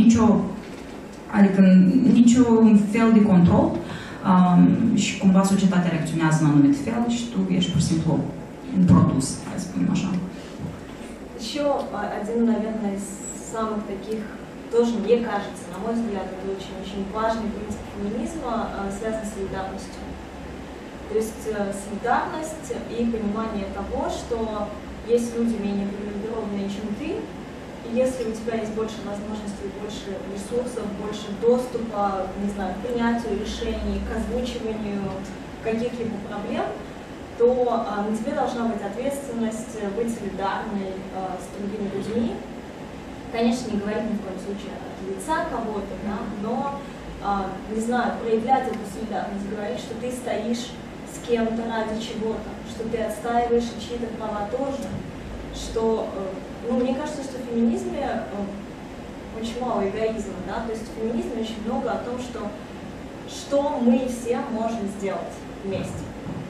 Speaker 3: niciun fel de control și cumva societatea reacționează în anumit fel și tu ești pur și simplu un produs, hai să spunem așa.
Speaker 1: Еще один, наверное, из самых таких, тоже мне кажется, на мой взгляд, это очень важный принцип феминизма, связан с солидарностью. То есть солидарность и понимание того, что есть люди менее привилегированные, чем ты, и если у тебя есть больше возможностей, больше ресурсов, больше доступа, не знаю, к принятию решений, к озвучиванию каких-либо проблем, то на тебе должна быть ответственность быть солидарной с другими людьми. Конечно, не говорить ни в коем случае от лица кого-то, да, но, не знаю, проявлять эту солидарность, говорить, что ты стоишь с кем-то ради чего-то, что ты отстаиваешь чьи-то права тоже, что, ну, мне кажется, что в феминизме очень мало эгоизма, да, то есть в феминизме очень много о том, что мы все можем сделать вместе.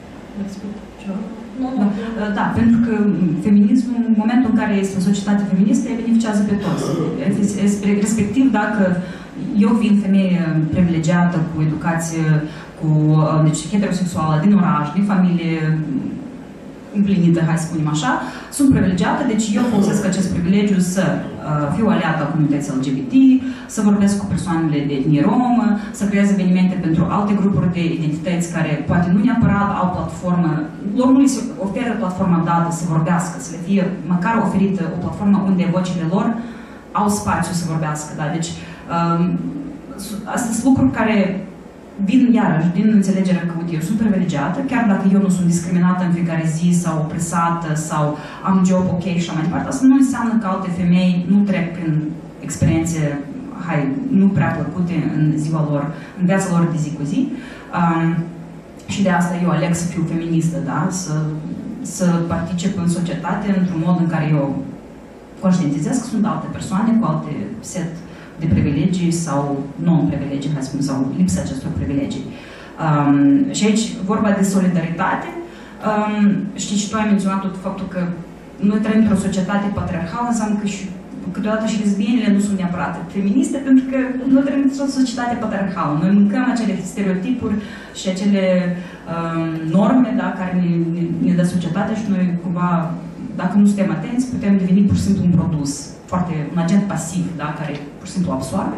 Speaker 3: Da, pentru că feminismul, în momentul în care este o societate feministă, ea beneficiază pe toți. Respectiv, dacă eu fiind femeie privilegiată, cu educație, deci heterosexuală, din oraș, din familie împlinită, hai să spunem așa, sunt privilegiată, deci eu folosesc acest privilegiu să fiu aliată a comunității LGBT, să vorbesc cu persoanele de etnie romă, să creez evenimente pentru alte grupuri de identități care poate nu neapărat au platformă, lor nu li se oferă platforma dată să vorbească, să le fie măcar oferită o platformă unde vocile lor au spațiu să vorbească. Da? Deci, astea sunt lucruri care vin iarăși din înțelegerea că, uite, eu sunt privilegiată, chiar dacă eu nu sunt discriminată în fiecare zi sau opresată sau am job ok și așa mai departe, asta nu înseamnă că alte femei nu trec prin experiențe, nu prea plăcute în ziua lor, în viața lor de zi cu zi. Și de asta eu aleg să fiu feministă, da? Să particip în societate într-un mod în care eu conștientizez că sunt alte persoane cu alte set de privilegii sau non-privilegii, hai să spun, sau lipsa acestor privilegii. Și aici, vorba de solidaritate, știi, și tu ai menționat tot faptul că noi trăim într-o societate patriarhală, înseamnă că și câteodată și lesbienile nu sunt neapărat feministe, pentru că noi trăim într-o societate patriarhală. Noi mâncăm acele stereotipuri și acele norme, da, care ne dă societatea și noi, cumva, dacă nu suntem atenți, putem deveni pur și simplu un produs, un agent pasiv, da, care pur și simplu absorbe.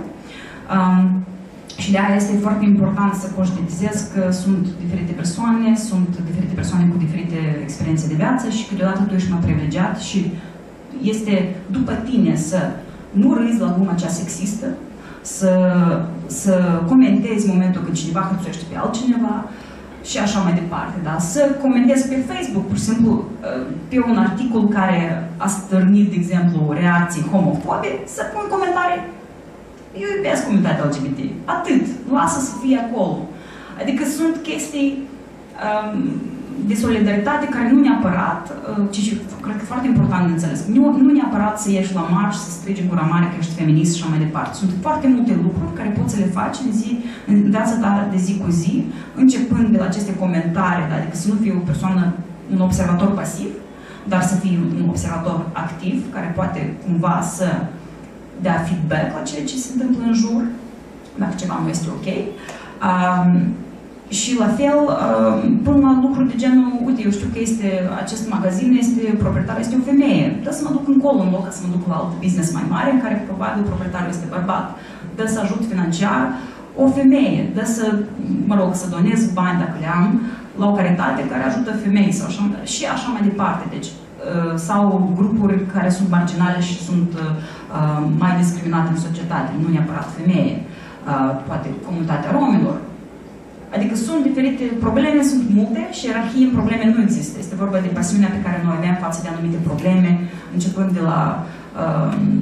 Speaker 3: Și de aia este foarte important să conștientizez că sunt diferite persoane cu diferite experiențe de viață și câteodată tu ești mai privilegiat și este după tine să nu râzi la gluma cea sexistă, să comentezi momentul când cineva hărțuiește pe altcineva și așa mai departe, da? Să comentezi pe Facebook, pur și simplu, pe un articol care a stârnit, de exemplu, reacții homofobe, să pun comentarii. Eu iubesc comunitatea LGBT. Atât. Lasă să fie acolo. Adică sunt chestii de solidaritate care nu neapărat, ci cred că e foarte important de înțeles, nu neapărat să ieși la marș, să strigi în gura mare că ești feminist și așa mai departe. Sunt foarte multe lucruri care poți să le faci în viața ta de zi cu zi, începând de la aceste comentarii, da? Adică să nu fii o persoană, un observator pasiv, dar să fii un observator activ, care poate cumva să dea feedback la ceea ce se întâmplă în jur, dacă ceva nu este ok. Și la fel, până la lucruri de genul, uite, eu știu că acest magazin, proprietarul este o femeie, dă să mă duc încolo în loc să mă duc la alt business mai mare, în care probabil proprietarul este bărbat, dă să ajut financiar o femeie, dă să, să donez bani dacă le am la o caritate care ajută femei sau așa, și așa mai departe. Deci, sau grupuri care sunt marginale și sunt mai discriminate în societate, nu neapărat femeie, poate comunitatea romilor. Adică sunt diferite probleme, sunt multe și ierarhie în probleme nu există. Este vorba de pasiunea pe care noi avem față de anumite probleme, începând de la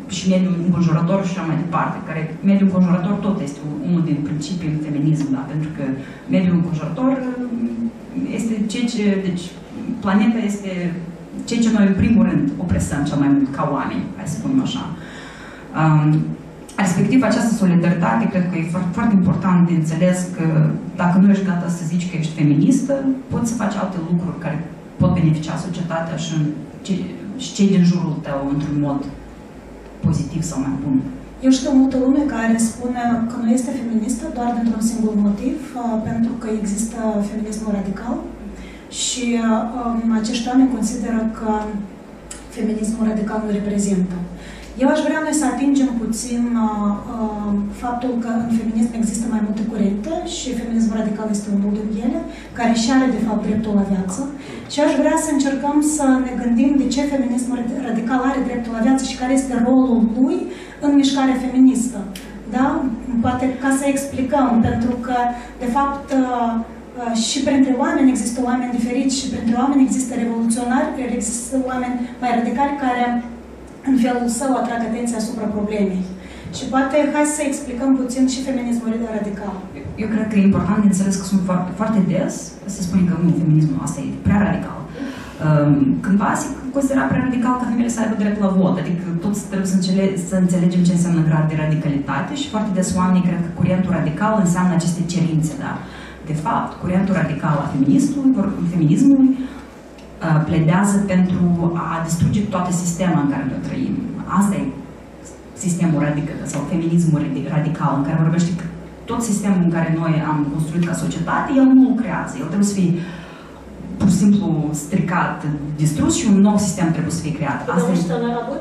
Speaker 3: și mediul înconjurător și așa mai departe, care mediul înconjurător tot este unul din principii în feminism, da? Pentru că mediul înconjurător este ceea ce, deci, planeta este ceea ce noi în primul rând opresăm cel mai mult ca oameni, hai să spunem așa. Respectiv, această solidaritate, cred că e foarte, foarte important de înțeles că dacă nu ești gata să zici că ești feministă, poți să faci alte lucruri care pot beneficia societatea și cei din jurul tău într-un mod pozitiv sau mai bun.
Speaker 2: Eu știu multă lume care spune că nu este feministă doar dintr-un singur motiv, pentru că există feminismul radical și acești oameni consideră că feminismul radical nu reprezintă. Eu aș vrea noi să atingem puțin faptul că în feminism există mai multe curente și feminismul radical este unul din ele, care și are de fapt dreptul la viață. Și aș vrea să încercăm să ne gândim de ce feminismul radical are dreptul la viață și care este rolul lui în mișcarea feministă. Da? Poate ca să explicăm, pentru că de fapt și printre oameni există oameni diferiți și printre oameni există revoluționari, există oameni mai radicali care în felul său atrag atenția asupra problemei. Și poate hai să explicăm puțin și feminismul radical.
Speaker 3: Eu cred că e important de înțeles că sunt foarte, foarte des să spunem că nu, feminismul ăsta e prea radical. Cândva se considera prea radical ca femeile să aibă drept la vot, adică toți trebuie să înțelegem ce înseamnă grad de radicalitate și foarte des oamenii cred că curentul radical înseamnă aceste cerințe, da? De fapt, curentul radical al feminismului pledează pentru a distruge toate sistemul în care noi trăim. Asta e sistemul radical sau feminismul radical, în care vorbește că tot sistemul în care noi am construit ca societate, el nu lucrează. El trebuie să fie pur și simplu stricat, distrus și un nou sistem trebuie să fie creat.
Speaker 1: Asta e...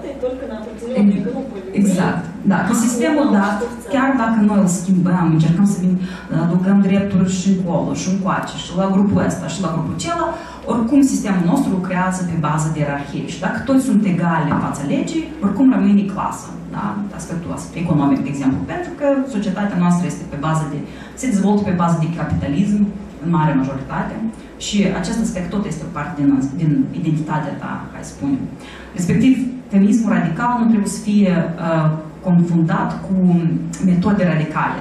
Speaker 3: Exact. Da. Că sistemul dat, chiar dacă noi îl schimbăm, încercăm să adăugăm drepturi și încolo, și încoace, și la grupul ăsta, și la grupul celălalt, oricum sistemul nostru lucrează pe bază de ierarhie. Și dacă toți sunt egali în fața legii, oricum rămâne clasă. Da? Aspectul economic, de exemplu. Pentru că societatea noastră este pe bază de, se dezvoltă pe bază de capitalism, în mare majoritate. Și acest aspect tot este o parte din identitatea ta, hai să spunem. Respectiv, feminismul radical nu trebuie să fie confundat cu metode radicale.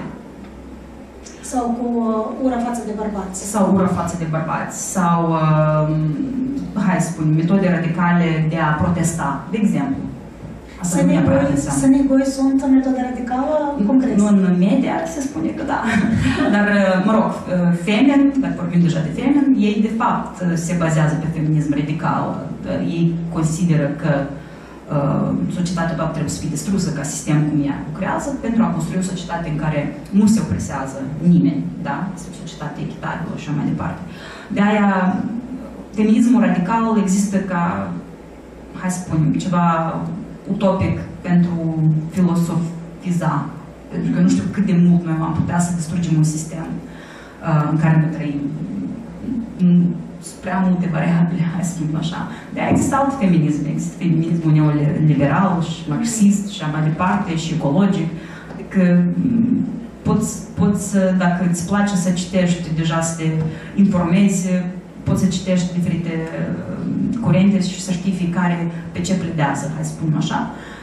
Speaker 2: Sau cu ura față de bărbați.
Speaker 3: Sau ura față de bărbați. Sau, hai să spunem, metode radicale de a protesta, de exemplu.
Speaker 2: Sănii goi sunt o metodă radicală? Concret?
Speaker 3: Nu în media se spune că da. Dar, mă rog, Femen, dacă vorbim deja de Femen, ei de fapt se bazează pe feminism radical. Ei consideră că societatea de fapt trebuie să fie distrusă ca sistem cum ea lucrează pentru a construi o societate în care nu se opresează nimeni, da? Este o societate echitabilă și așa mai departe. De aia, feminismul radical există ca, hai să spunem, ceva utopic pentru filosofiza. Pentru că nu știu cât de mult noi am putea să distrugem un sistem în care noi trăim. Sunt prea multe variabile, hai să spun așa. De-aia există alt feminism. Există feminismul neoliberal și marxist și așa mai departe și ecologic. Adică poți dacă îți place să citești, deja să te informezi, poți să citești diferite curente și să știi fiecare pe ce pledează, hai să spun așa.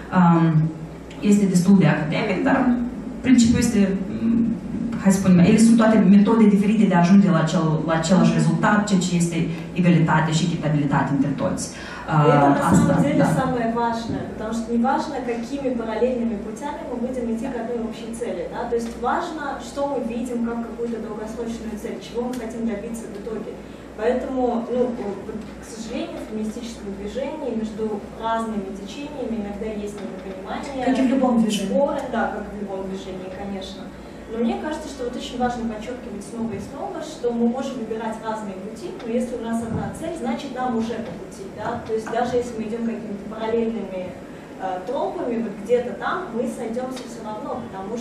Speaker 3: Este destul de academic, dar principiul este, hai să spunem, ele sunt toate metode diferite de a ajunge la același rezultat, ceea ce este egalitate și echitabilitate între toți.
Speaker 1: Это на самом деле самое важное, потому что не важно, какими параллельными путями мы будем идти к одной общей цели. Да? То есть важно, что мы видим как какую-то долгосрочную цель, чего мы хотим добиться в итоге. Поэтому, к сожалению, в феминистическом движении между разными течениями иногда есть недопонимание.
Speaker 2: Как и в любом движении.
Speaker 1: Споры, да, как в любом движении, конечно. Но мне кажется, что вот очень важно подчеркивать снова и снова, что мы можем выбирать разные пути, но если у нас одна цель, значит нам уже по пути. Да? То есть даже если мы идем какими-то параллельными тропами, вот где-то там мы сойдемся все равно, потому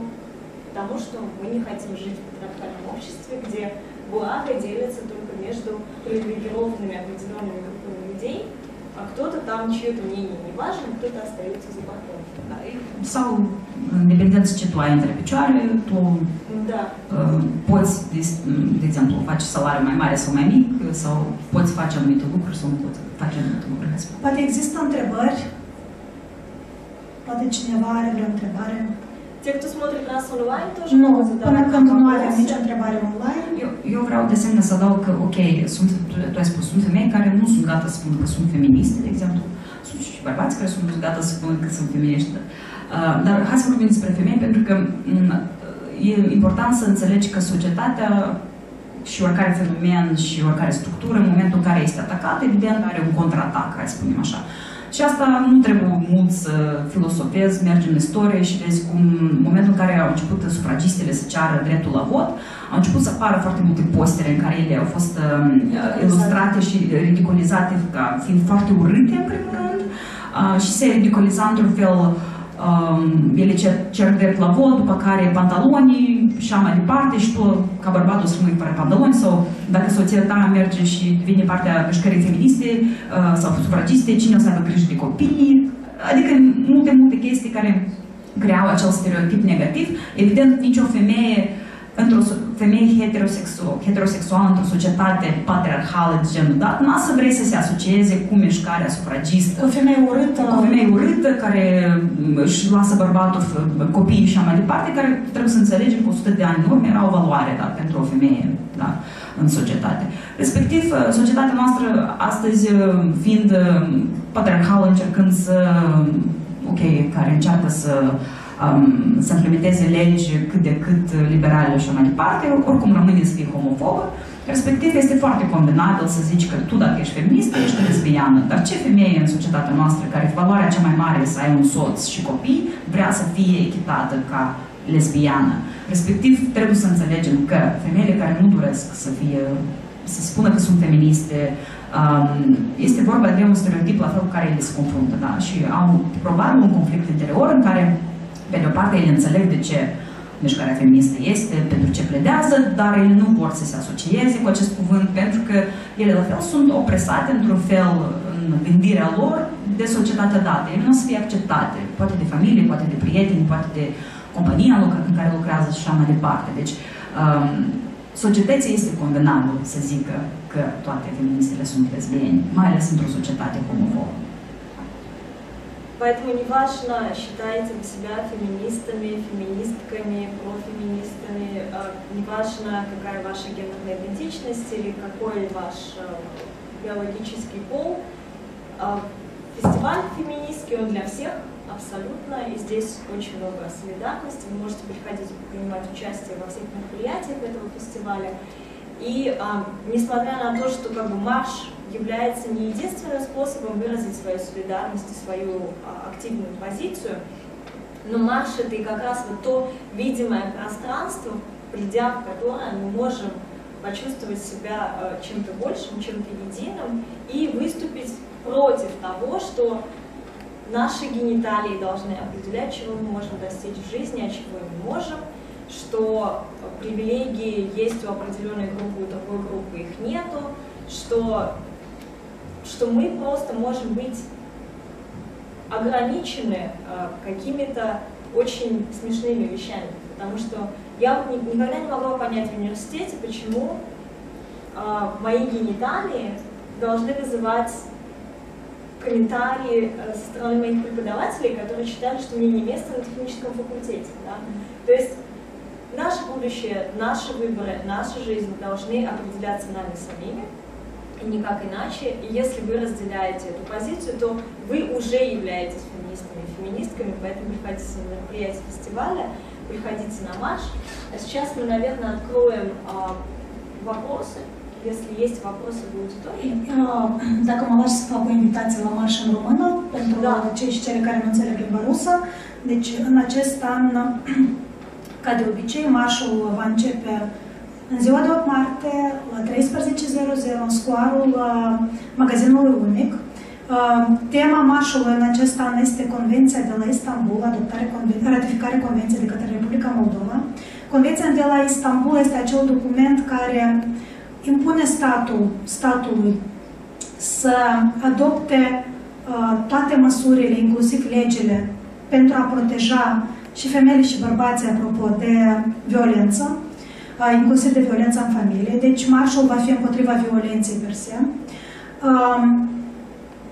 Speaker 1: что мы не хотим жить в патриархальном обществе, где благо делится только между привилегированными определенными группами людей, а кто-то там, чье-то мнение не важно, кто-то остается за бортом.
Speaker 3: Sau, independent ce tu ai între picioare, tu poți, de exemplu, faci salariu mai mare sau mai mic, sau poți face anumite lucruri sau nu poți face anumite lucruri.
Speaker 2: Poate există întrebări Poate cineva are vreo întrebare?
Speaker 1: Те, кто смотрит нас онлайн, тоже
Speaker 2: Nu,
Speaker 1: могут
Speaker 2: până
Speaker 1: задавать
Speaker 2: când nu
Speaker 1: вопросы.
Speaker 2: avem nicio întrebare online.
Speaker 3: Eu vreau de asemenea să adaug că, ok, tu ai spus, sunt femei care nu sunt gata să spună că sunt feministe, de exemplu. Sunt și bărbați care sunt gata să spună că sunt feministi. Dar hai să vorbim despre femei, pentru că e important să înțelegi că societatea și oricare fenomen și oricare structură, în momentul în care este atacată, evident are un contraatac, hai să spunem așa. Și asta nu trebuie mult să filosofezi, mergi în istorie și vezi cum, în momentul în care au început sufragistele să ceară dreptul la vot, au început să apară foarte multe postere în care ele au fost ilustrate și ridiculizate ca fiind foarte urâte, în primul rând, și se ridiculiza într-un fel, ele cer drept la vot, după care pantalonii și așa mai departe, și tu, ca bărbat, o să rămâi fără pantaloni, sau dacă soția ta merge și devine partea mișcării feministe sau sufragiste, cine o să aibă grijă de copii, adică multe chestii care creau acel stereotip negativ. Evident, nicio femeie heterosexuală într-o societate patriarhală de genul dat, n-a să vrei să se asocieze cu mișcarea sufragistă.
Speaker 2: O femeie urâtă.
Speaker 3: O femeie urâtă care își lasă bărbatul, copiii și așa mai departe, care trebuie să înțelegem că 100 de ani în urmă era o valoare, da, pentru o femeie, da, în societate. Respectiv, societatea noastră astăzi fiind patriarhală, încercând să, care încearcă să implementeze legi cât de cât liberale și așa mai departe, oricum rămâne să fie homofobă. Respectiv, este foarte convenabil să zici că tu, dacă ești feministă, ești lesbiană. Dar ce femeie în societatea noastră, care valoarea cea mai mare să ai un soț și copii, vrea să fie echitată ca lesbiană? Respectiv, trebuie să înțelegem că femeile care nu doresc să spună că sunt feministe, este vorba de un stereotip la fel cu care ele se confruntă, da? Și au probabil un conflict interior în care, pe de o parte, ele înțeleg de ce mișcarea feministă este, pentru ce pledează, dar ele nu vor să se asocieze cu acest cuvânt, pentru că ele, la fel, sunt opresate într-un fel în gândirea lor de societatea dată. Ele nu o să fie acceptate, poate de familie, poate de prieteni, poate de compania în care lucrează și așa mai departe. Deci, societății este convenabil să zică că toate feministele sunt lesbiene, mai ales într-o societate homofobă.
Speaker 1: Поэтому неважно, считаете вы себя феминистами, феминистками, профеминистами, неважно, какая ваша гендерная идентичность или какой ваш биологический пол. Фестиваль феминистский, он для всех абсолютно, и здесь очень много солидарности. Вы можете приходить и принимать участие во всех мероприятиях этого фестиваля. И несмотря на то, что марш является не единственным способом выразить свою солидарность и свою активную позицию, но марш — это и как раз вот то видимое пространство, придя в которое мы можем почувствовать себя чем-то большим, чем-то единым и выступить против того, что наши гениталии должны определять, чего мы можем достичь в жизни, а чего не можем, что привилегии есть у определенной группы, у другой группы их нету, что мы просто можем быть ограничены какими-то очень смешными вещами. Потому что я никогда не могла понять в университете, почему мои гениталии должны вызывать комментарии со стороны моих преподавателей, которые считали, что мне не место на техническом факультете. Да? То есть наше будущее, наши выборы, наша жизнь должны определяться нами самими, и никак иначе. И если вы разделяете эту позицию, то вы уже являетесь феминистами и феминистками, поэтому приходите на мероприятие фестиваля, приходите на marș. А сейчас мы, наверное, откроем вопросы. Если есть вопросы в аудитории.
Speaker 2: Dacă mă lași să fac o invitație la marș în română, pentru cei și cele care nu înțeleg limba rusă. Deci, în acest an, ca de obicei, marșul va începe în ziua de 8 martie, la 13:00, în scoarul magazinului Unic. Tema marșului în acest an este Convenția de la Istanbul, ratificarea Convenției de către Republica Moldova. Convenția de la Istanbul este acel document care impune statului să adopte toate măsurile, inclusiv legile, pentru a proteja și femeile și bărbații, apropo, de violență, inclusiv de violența în familie. Deci marșul va fi împotriva violenței per se.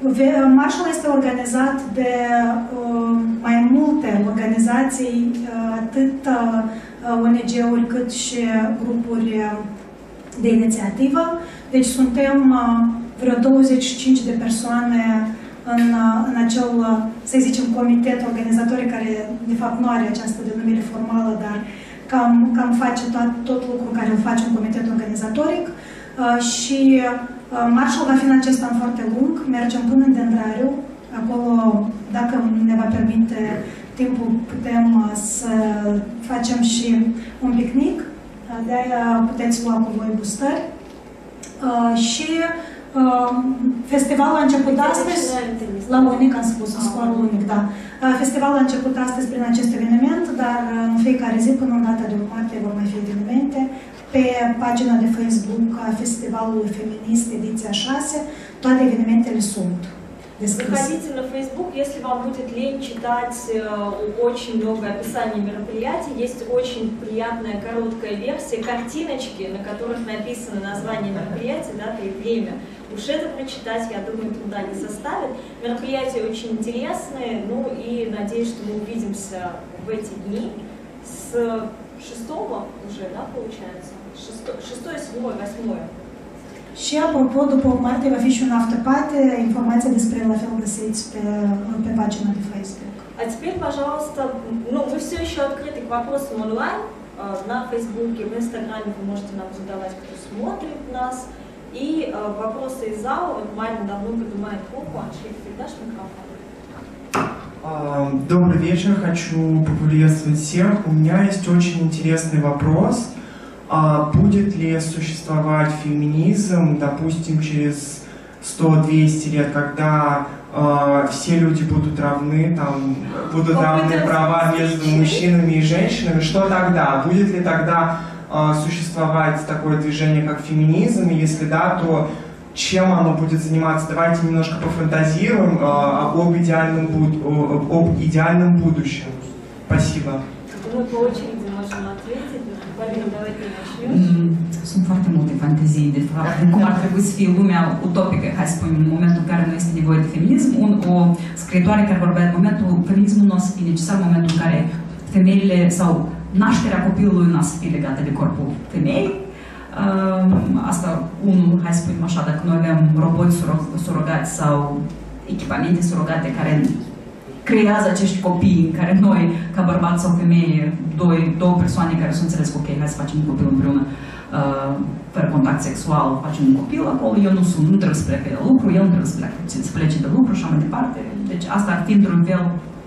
Speaker 2: Marșul este organizat de mai multe organizații, atât ONG-uri cât și grupuri de inițiativă. Deci suntem vreo 25 de persoane în acel, să zicem, comitet organizatoric, care de fapt nu are această denumire formală, dar cam face tot lucrul care îl face un comitet organizatoric. Și marșul va fi în acest an foarte lung, mergem până în Dendrariu. Acolo, dacă ne va permite timpul, putem să facem și un picnic, de-aia puteți lua cu voi bustări. Și festivalul a început astăzi, la unic, am spus, scoarul unic, da. Festivalul a început astăzi prin acest eveniment, dar în fiecare zi, până în data de 8 martie, vor mai fi evenimente. Pe pagina de Facebook a Festivalului Feminist, ediția 6, toate evenimentele sunt descrise.
Speaker 1: Заходите на Facebook, если вам будет лень читать очень много описаний мероприятий, есть очень приятная короткая версия, картиночки, на которых написано название мероприятия, дата и время. Уж это прочитать, я думаю, труда не составит. Мероприятия очень интересные, ну и надеюсь, что мы увидимся в эти дни с 6-го уже, да, получается? 6, 7, 8.
Speaker 2: Și apropo, după 8 martie va fi și un afterparty, informația despre el la fel găsiți pe pagina de Facebook.
Speaker 1: А теперь, пожалуйста, ну, вы все еще открыты к вопросам онлайн, на Фейсбуке, в Инстаграме вы можете нам задавать, кто смотрит нас. И вопросы из зала, вот Марин давно поднимает руку, Анжелика, передашь микрофон?
Speaker 4: Добрый вечер, хочу поприветствовать всех. У меня есть очень интересный вопрос. Будет ли существовать феминизм, допустим, через 100-200 лет, когда все люди будут равны, там, будут равны права между мужчинами и женщинами? Что тогда? Будет ли тогда существовать такое движение, как феминизм? И если да, то чем оно будет заниматься? Давайте немножко пофантазируем об идеальном будущем. Спасибо.
Speaker 1: Мы по очереди можем ответить. Марина, давай ты начнешь.
Speaker 3: Sunt foarte multe fantezii de fapt cum ar trebui să fie lumea utopică, hai să spunem, în momentul în care nu este nevoie de feminism. O scriitoare care vorbea de momentul, feminismul nu o să fie necesar în momentul în care femeile sau nașterea copilului nu o să fie legată de corpul femeii. Asta, unul, hai să spunem așa, dacă noi avem roboți surogați sau echipamente surogate care creează acești copii în care noi, ca bărbat sau femeie, două persoane care s-au înțeles că ok, hai să facem un copil împreună, fără contact sexual, facem un copil acolo, eu nu trebuie să plece de lucru, el nu trebuie să plece de lucru și așa mai departe. Deci asta ar fi într-un fel,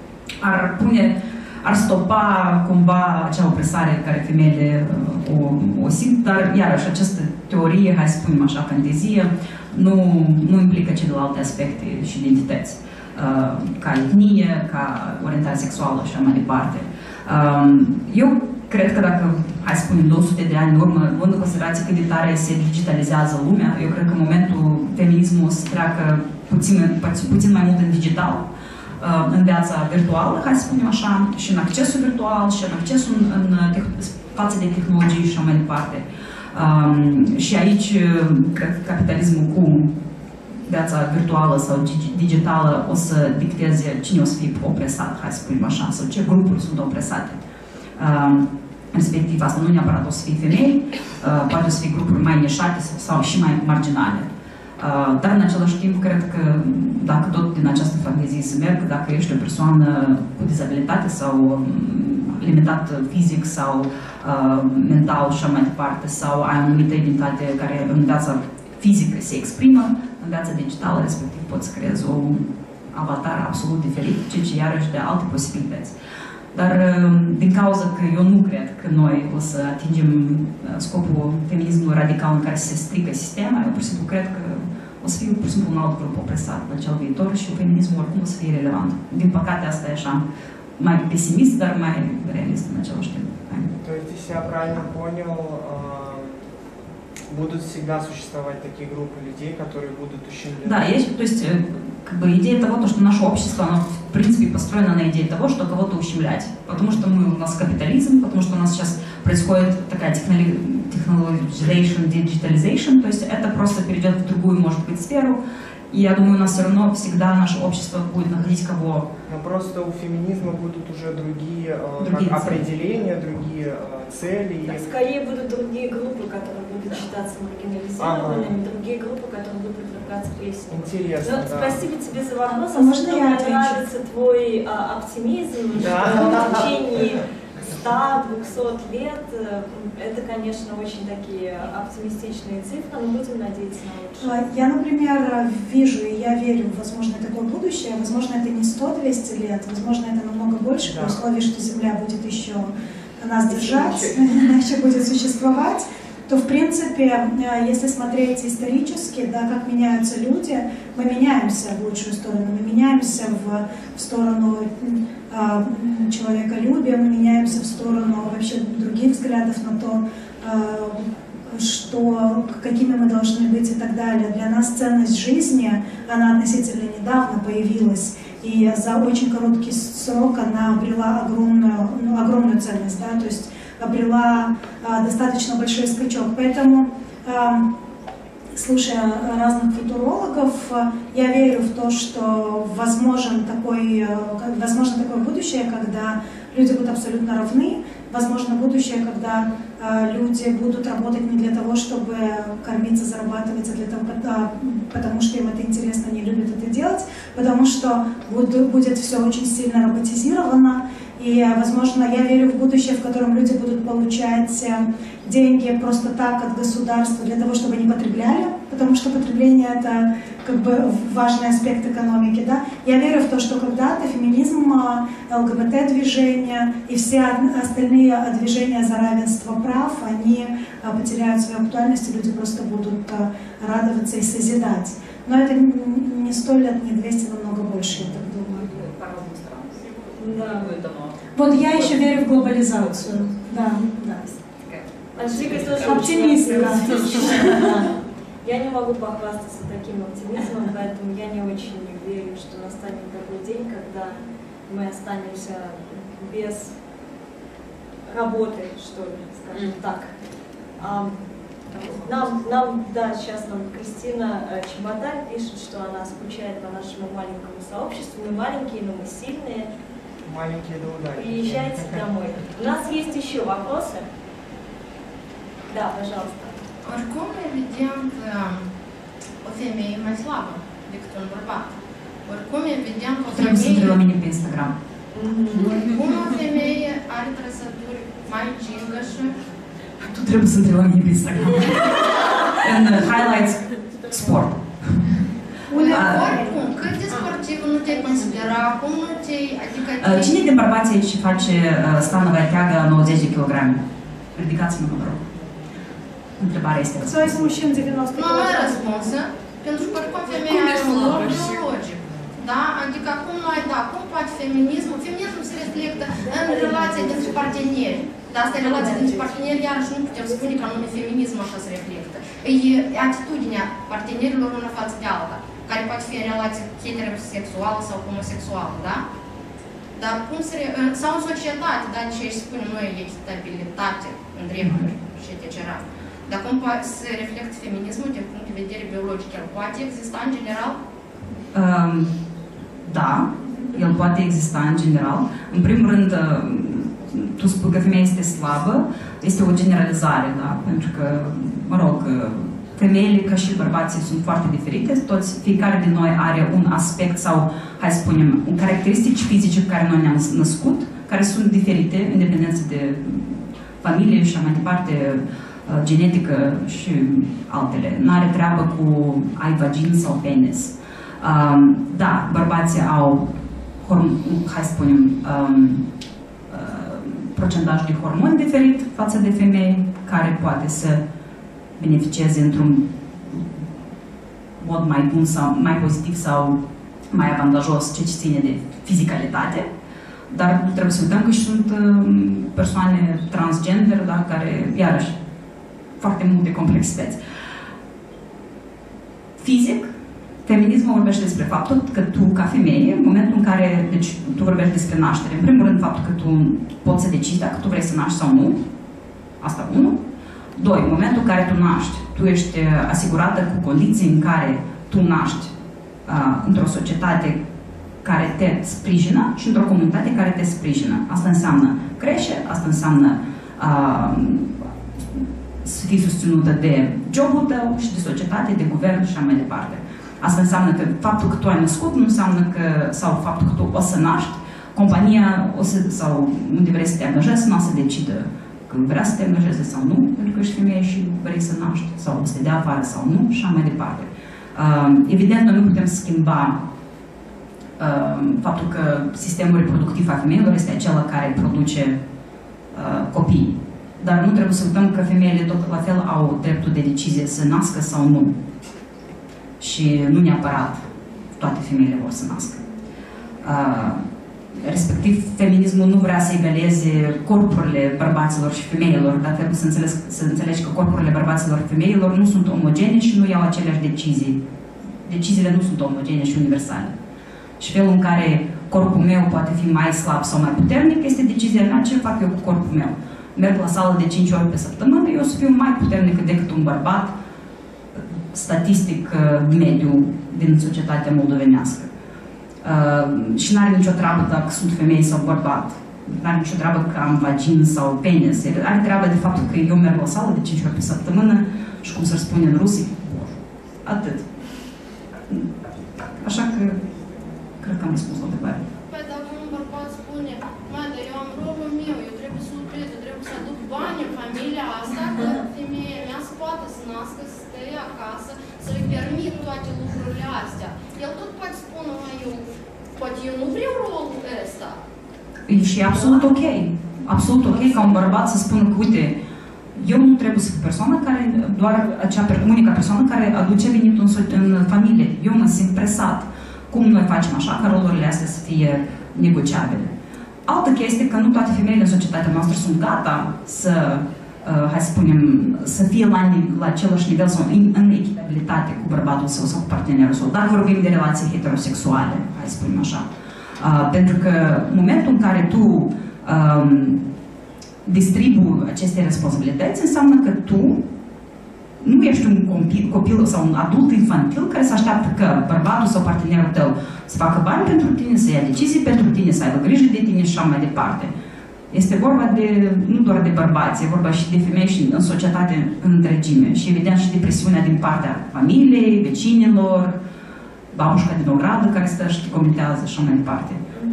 Speaker 3: ar stopa cumva acea opresare care femeile o simt, dar iarăși această teorie, hai să spunem așa, fantezie, nu implică celelalte aspecte și identități. Ca etnie, ca orientare sexuală și așa mai departe. Eu cred că dacă, hai să spunem, 200 de ani în urmă, luând în considerație cât de tare se digitalizează lumea, eu cred că în momentul feminismul se treacă puțin mai mult în digital, în viața virtuală, hai să spunem așa, și în accesul virtual, și în accesul față de tehnologii și așa mai departe. Și aici, cred că capitalismul cu viața virtuală sau digitală o să dicteze cine o să fie opresat, hai să spunem așa, sau ce grupuri sunt opresate. Respectiv, asta nu neapărat o să fie femei, poate o să fie grupuri mai nișate sau și mai marginale. Dar în același timp, cred că dacă tot din această fantezie se merg, dacă ești o persoană cu dizabilitate sau limitat fizic sau mental și așa mai departe, sau ai o anumită identitate care în viața fizică se exprimă, în viața digitală, respectiv poți să creezi un avatar absolut diferit, ceea ce iarăși de alte posibilități. Dar din cauza că eu nu cred că noi o să atingem scopul feminismului radical în care se strică sistema, eu pur și simplu cred că o să fie pur și simplu un alt grup opresat la cel viitor și feminismul oricum o să fie relevant. Din păcate asta e așa, mai pesimist, dar mai realist în același timp.
Speaker 4: То есть, если я правильно понял, будут всегда существовать такие группы людей, которые будут ущемлены.
Speaker 3: Да, есть, то есть, как бы идея того, что наше общество, оно в принципе построено на идее того, что кого-то ущемлять. Потому что у нас капитализм, потому что у нас сейчас происходит такая technologization, digitalization, то есть это просто перейдет в другую, может быть, сферу. И я думаю, у нас все равно всегда наше общество будет находить кого.
Speaker 4: Но просто у феминизма будут уже другие определения, другие цели.
Speaker 1: Так, скорее будут другие группы, которые будут считаться маргинализированными, другие группы, которые будут подвергаться прессу.
Speaker 4: Интересно,
Speaker 1: да. Спасибо тебе за вопрос.
Speaker 2: Можно я отвечу?
Speaker 1: Мне нравится твой оптимизм, что в течение 100-200 лет, это, конечно, очень такие оптимистичные цифры, но будем надеяться на лучшее.
Speaker 2: Я, например, вижу и я верю в возможное такое будущее. Возможно, это не 100-200 лет, возможно, это намного больше, при условии, что Земля будет еще нас держать, еще будет существовать. То, в принципе, если смотреть исторически, да, как меняются люди, мы меняемся в лучшую сторону, мы меняемся в сторону человеколюбия, мы меняемся в сторону вообще других взглядов на то, что, какими мы должны быть и так далее. Для нас ценность жизни, она относительно недавно появилась, и за очень короткий срок она обрела огромную ценность, да, то есть обрела достаточно большой скачок. Поэтому, слушая разных футурологов, я верю в то, что возможно такое будущее, когда люди будут абсолютно равны, возможно будущее, когда люди будут работать не для того, чтобы кормиться, зарабатывать, а для того, потому что им это интересно, они любят это делать, потому что будет все очень сильно роботизировано. И, возможно, я верю в будущее, в котором люди будут получать деньги просто так от государства для того, чтобы они потребляли, потому что потребление — это как бы важный аспект экономики. Да? Я верю в то, что когда-то феминизм, ЛГБТ-движение и все остальные движения за равенство прав, они потеряют свою актуальность, и люди просто будут радоваться и созидать. Но это не 100 лет, не 200, намного больше, я так думаю.
Speaker 1: Да.
Speaker 2: Вот я еще верю в глобализацию. Да, да.
Speaker 1: Анжелика тоже
Speaker 2: оптимист, да.
Speaker 1: Я не могу похвастаться таким оптимизмом, поэтому я не очень верю, что настанет такой день, когда мы останемся без работы, что ли, скажем так. Да, сейчас нам Кристина Чеботарь пишет, что она скучает по нашему маленькому сообществу. Мы маленькие, но мы сильные.
Speaker 4: Маленькие да удачи.
Speaker 1: Приезжайте домой. У нас есть еще вопросы. Да, пожалуйста.
Speaker 5: Oricum, evident, o femeie mai slabă decât un bărbat. Oricum, evident, o femeie...
Speaker 3: pe Instagram.
Speaker 5: Oricum, o femeie are trăsături mai gingașă.
Speaker 3: Tu trebuie să întrebi la mine pe Instagram. And highlights sport.
Speaker 5: Oricum, cât de sportiv nu te considera, cum nu te... Adică...
Speaker 3: Cine din bărbați aici face stană teagă 90 de kg? Ridicați-mă, vă rog. Întrebarea este...
Speaker 2: Să ai mășini 90 kg.
Speaker 5: Nu ai răspunsă, pentru că oricum femeia are un rol biologic. Da? Adică cum noi, da, cum poate feminismul se reflectă în relația dintre parteneri. Dar asta e relația dintre parteneri, iarăși nu putem spune că anume feminismul așa se reflectă. E atitudinea partenerilor una față de alta, care poate fi în relație heterosexuală sau homosexuală, da? Dar cum se... sau în societate, da, ce își spune noi echitabilitate în drepturi și etc. Dar cum poate să reflectă feminismul din punct de vedere biologic? El poate exista în general?
Speaker 3: Da, el poate exista în general. În primul rând, tu spui că femeia este slabă, este o generalizare, da? Pentru că, mă rog, femeile ca și bărbații sunt foarte diferite, fiecare din noi are un aspect sau, hai să spunem, un caracteristici fizice cu care noi ne-am născut, care sunt diferite, în dependență de familie și mai departe, genetică și altele. N-are treabă cu ai vagin sau penis. Da, bărbații au, hai să spunem, procentaj de hormoni diferit față de femei, care poate să beneficieze într-un mod mai bun sau mai pozitiv sau mai avantajos ce ține de fizicalitate. Dar trebuie să uităm că și sunt persoane transgender, da, care, iarăși, foarte multe complexități. Fizic, feminismul vorbește despre faptul că tu, ca femeie, în momentul în care, deci tu vorbești despre naștere, în primul rând faptul că tu poți să decizi dacă tu vrei să naști sau nu, Asta 1. 2. În momentul în care tu naști, tu ești asigurată cu condiții în care tu naști într-o societate care te sprijină și într-o comunitate care te sprijină. Asta înseamnă creșe, asta înseamnă să fii susținută de jobul tău și de societate, de guvern și așa mai departe. Asta înseamnă că faptul că tu ai născut nu înseamnă că, sau faptul că tu o să naști, compania sau unde vrei să te angajezi, nu o să decidă că vrea să te angajeze sau nu, pentru că ești femeie și vrei să naști, sau să te dea afară sau nu, și așa mai departe. Evident, noi nu putem schimba faptul că sistemul reproductiv al femeilor este acela care produce copii. Dar nu trebuie să uităm că femeile tot la fel au dreptul de decizie să nască sau nu. Și nu neapărat toate femeile vor să nască. Respectiv, feminismul nu vrea să egaleze corpurile bărbaților și femeilor, dar trebuie să înțelegi că corpurile bărbaților și femeilor nu sunt omogene și nu iau aceleași decizii. Deciziile nu sunt omogene și universale. Și felul în care corpul meu poate fi mai slab sau mai puternic este decizia mea ce fac eu cu corpul meu. Merg la sală de 5 ori pe săptămână, eu o să fiu mai puternică decât un bărbat statistic mediu din societatea moldovenească. Și n-are nicio treabă dacă sunt femei sau bărbat. N-are nicio treabă că am vagin sau penis. Are treabă de faptul că eu merg la sală de 5 ori pe săptămână și, cum să-și spune în rusic, atât. Așa că cred că am răspuns la întrebare.
Speaker 5: Păi dacă un bărbat spune, mai, dar eu am rolul meu, eu trebuie să lucrez, eu trebuie să aduc bani în familia asta, că femeia mea se poate să nască, să stea acasă, să le permit toate lucrurile astea. El tot poate spune, poate eu nu vreau rolul ăsta.
Speaker 3: Și e absolut ok. Absolut ok ca un bărbat să spună că, uite, eu nu trebuie să fiu persoana care, doar unica persoană care aduce venitul în familie. Eu mă simt presat. Cum noi facem așa ca rolurile astea să fie negociabile? Altă chestie că nu toate femeile în societatea noastră sunt gata să, hai să spunem, să fie la același nivel sau în echitabilitate cu bărbatul său sau cu partenerul său. Dar vorbim de relații heterosexuale, hai să spunem așa. Pentru că în momentul în care tu distribui aceste responsabilități, înseamnă că tu nu ești un copil sau un adult infantil care se așteaptă că bărbatul sau partenerul tău să facă bani pentru tine, să ia decizii pentru tine, să aibă grijă de tine și așa mai departe. Este vorba de, nu doar de bărbați, e vorba și de femei și în societate în întregime. Și evident și de presiunea din partea familiei, vecinilor, babușca din ogradă care stă și te comentează și așa mai departe.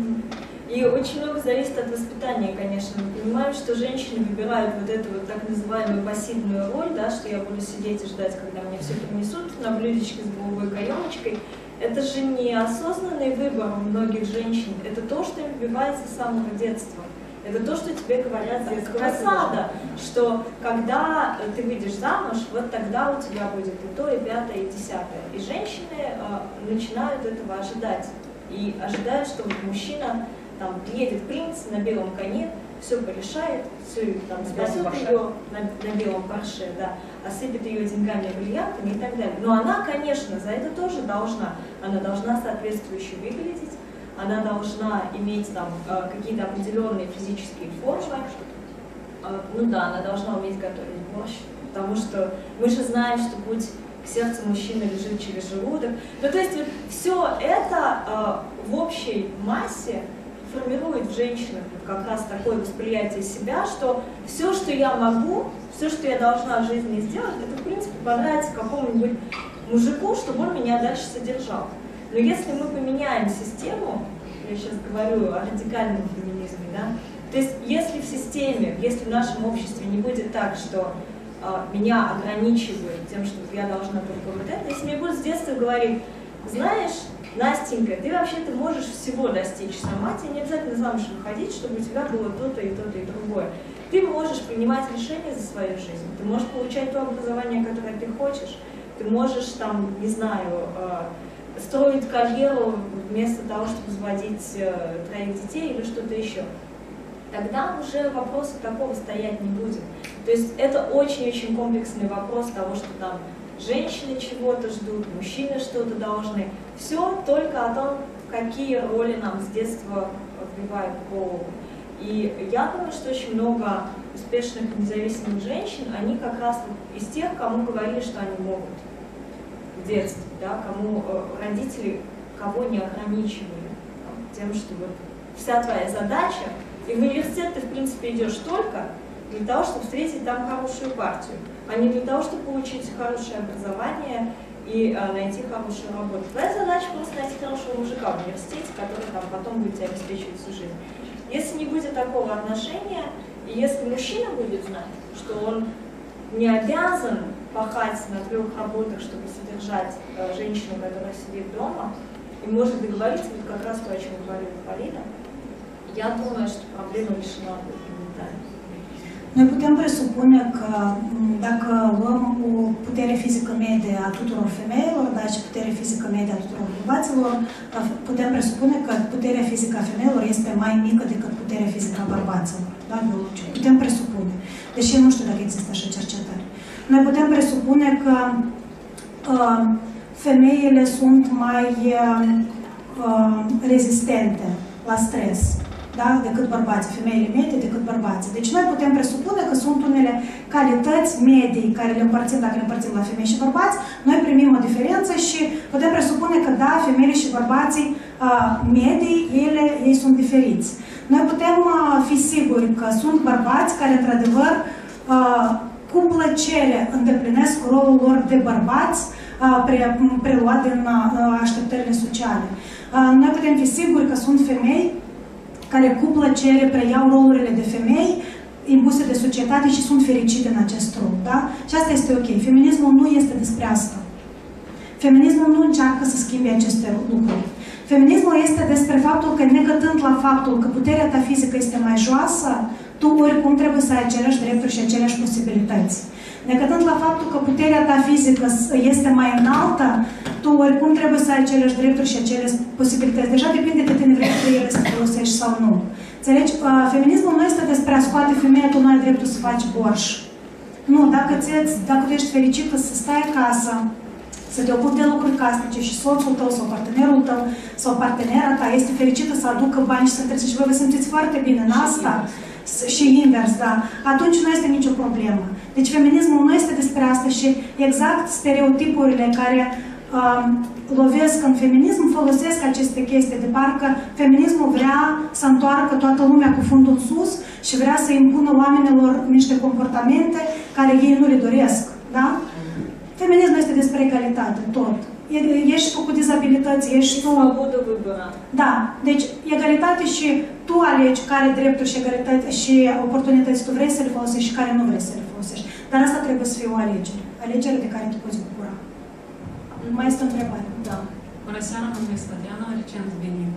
Speaker 1: И очень много зависит от воспитания, конечно. Мы понимаем, что женщины выбирают вот эту вот так называемую пассивную роль, да, что я буду сидеть и ждать, когда мне все принесут на блюдечке с голубой каемочкой. Это же не осознанный выбор у многих женщин. Это то, что им вбивается с самого детства. Это то, что тебе говорят с детского сада, что когда ты выйдешь замуж, вот тогда у тебя будет и то, и пятое, и десятое. И женщины начинают этого ожидать. И ожидают, что вот мужчина там приедет принц на белом коне, все порешает, все там спасет ее на белом парше, да, осыпет ее деньгами, бриллиантами и так далее. Но она, конечно, за это тоже должна. Она должна соответствующе выглядеть, она должна иметь там какие-то определенные физические формы. Ну да, она должна уметь готовить борщ, потому что мы же знаем, что путь к сердцу мужчины лежит через желудок. Ну то есть вот все это в общей массе формирует в женщинах как раз такое восприятие себя, что все, что я могу, все, что я должна в жизни сделать, это, в принципе, понравится какому-нибудь мужику, чтобы он меня дальше содержал. Но если мы поменяем систему, я сейчас говорю о радикальном феминизме, да, то есть если в системе, если в нашем обществе не будет так, что меня ограничивают тем, что я должна только вот это, если мне будут с детства говорить, знаешь, Настенька, ты вообще-то можешь всего достичь сама, тебе не обязательно замуж выходить, чтобы у тебя было то-то и то-то и другое. Ты можешь принимать решения за свою жизнь, ты можешь получать то образование, которое ты хочешь, ты можешь там, не знаю, строить карьеру вместо того, чтобы заводить 3 детей или что-то еще. Тогда уже вопроса такого стоять не будет. То есть это очень-очень комплексный вопрос того, что там женщины чего-то ждут, мужчины что-то должны. Все только о том, какие роли нам с детства вбивают в голову. И я думаю, что очень много успешных и независимых женщин, они как раз из тех, кому говорили, что они могут в детстве, да, кому родители кого не ограничивали тем, что вот вся твоя задача, и в университет ты, в принципе, идешь только для того, чтобы встретить там хорошую партию, а не для того, чтобы получить хорошее образование и найти хорошую работу. Твоя задача просто найти хорошего мужика в университете, который там потом будет тебя обеспечивать всю жизнь. Если не будет такого отношения, и если мужчина будет знать, что он не обязан пахать на 3 работах, чтобы содержать женщину, которая сидит дома, и может договориться, вот как раз то, о чем говорила Полина, я думаю, что проблема решена будет моментально.
Speaker 2: Noi putem presupune că dacă luăm o putere fizică medie a tuturor femeilor, dar și putere fizică medie a tuturor bărbaților, putem presupune că puterea fizică a femeilor este mai mică decât puterea fizică a bărbaților. Da? Putem presupune. Deși nu știu dacă există așa cercetări. Noi putem presupune că femeile sunt mai rezistente la stres, da? Decât bărbații, femeile medii decât bărbații. Deci noi putem presupune că sunt unele calități medii care le împărțim, dacă le împărțim la femei și bărbați, noi primim o diferență și putem presupune că da, femeile și bărbații medii, ei sunt diferiți. Noi putem fi siguri că sunt bărbați care într-adevăr cu plăcere îndeplinesc rolul lor de bărbați preluat din așteptările sociale. Noi putem fi siguri că sunt femei care cu plăcere preiau rolurile de femei impuse de societate și sunt fericite în acest rol. Da? Și asta este ok. Feminismul nu este despre asta. Feminismul nu încearcă să schimbe aceste lucruri. Feminismul este despre faptul că, negătând la faptul că puterea ta fizică este mai joasă, tu oricum trebuie să ai aceleași drepturi și aceleași posibilități. Negătând la faptul că puterea ta fizică este mai înaltă, tu oricum trebuie să ai aceleași drepturi și aceleași posibilități. Deja depinde de tine, vrei tu ele să folosești sau nu. Înțelegi? Feminismul nu este despre a scoate femeia, tu nu ai dreptul să faci borș. Nu, dacă tu ești fericită să stai acasă, să te ocupi de lucruri casnice și soțul tău sau partenerul tău sau partenera ta este fericită să aducă bani și să întreți și vă simțiți foarte bine în asta, și invers, da, atunci nu este nicio problemă. Deci feminismul nu este despre asta și exact stereotipurile care lovesc în feminism folosesc aceste chestii de parcă feminismul vrea să întoarcă toată lumea cu fundul sus și vrea să impună oamenilor niște comportamente care ei nu le doresc, da? Feminismul este despre egalitate, tot. Ești tu cu dizabilități, ești tu... Da, deci egalitate și tu alegi care drepturi și oportunități tu vrei să le folosești și care nu vrei să le folosești. Dar asta trebuie să fie o alegere. Alegere de care te poți bucura. Mai este o întrebare.
Speaker 6: Da. Bună seara, mă numesc Tatiana, recent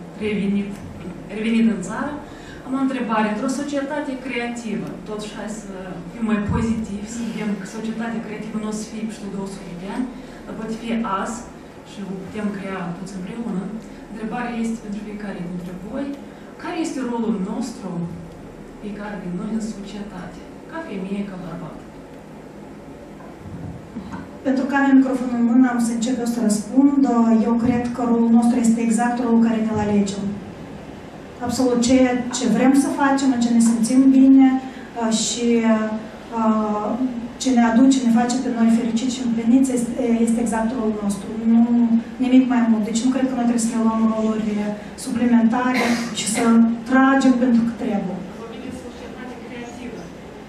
Speaker 6: revenit în țară. Am o întrebare. Într-o societate creativă, totuși hai să fim mai pozitivi, să vedem că societatea creativă nu o să fie peste 200 de ani, dar poate fi azi și o putem crea toți împreună. Întrebarea este pentru fiecare dintre voi, care este rolul nostru, fiecare din noi în societate, ca femeie, ca bărbat?
Speaker 2: Pentru că am microfonul în mână, am să încep eu să răspund. Eu cred că rolul nostru este exact rolul care ne-l alegem. Absolut ceea ce vrem să facem, în ce ne simțim bine și ce ne aduce, ne face pe noi fericiți și împliniți, este exact rolul nostru. Nu nimic mai mult. Deci nu cred că noi trebuie să ne luăm roluri suplimentare și să tragem pentru că trebuie.
Speaker 6: Vorbim de societate creativă.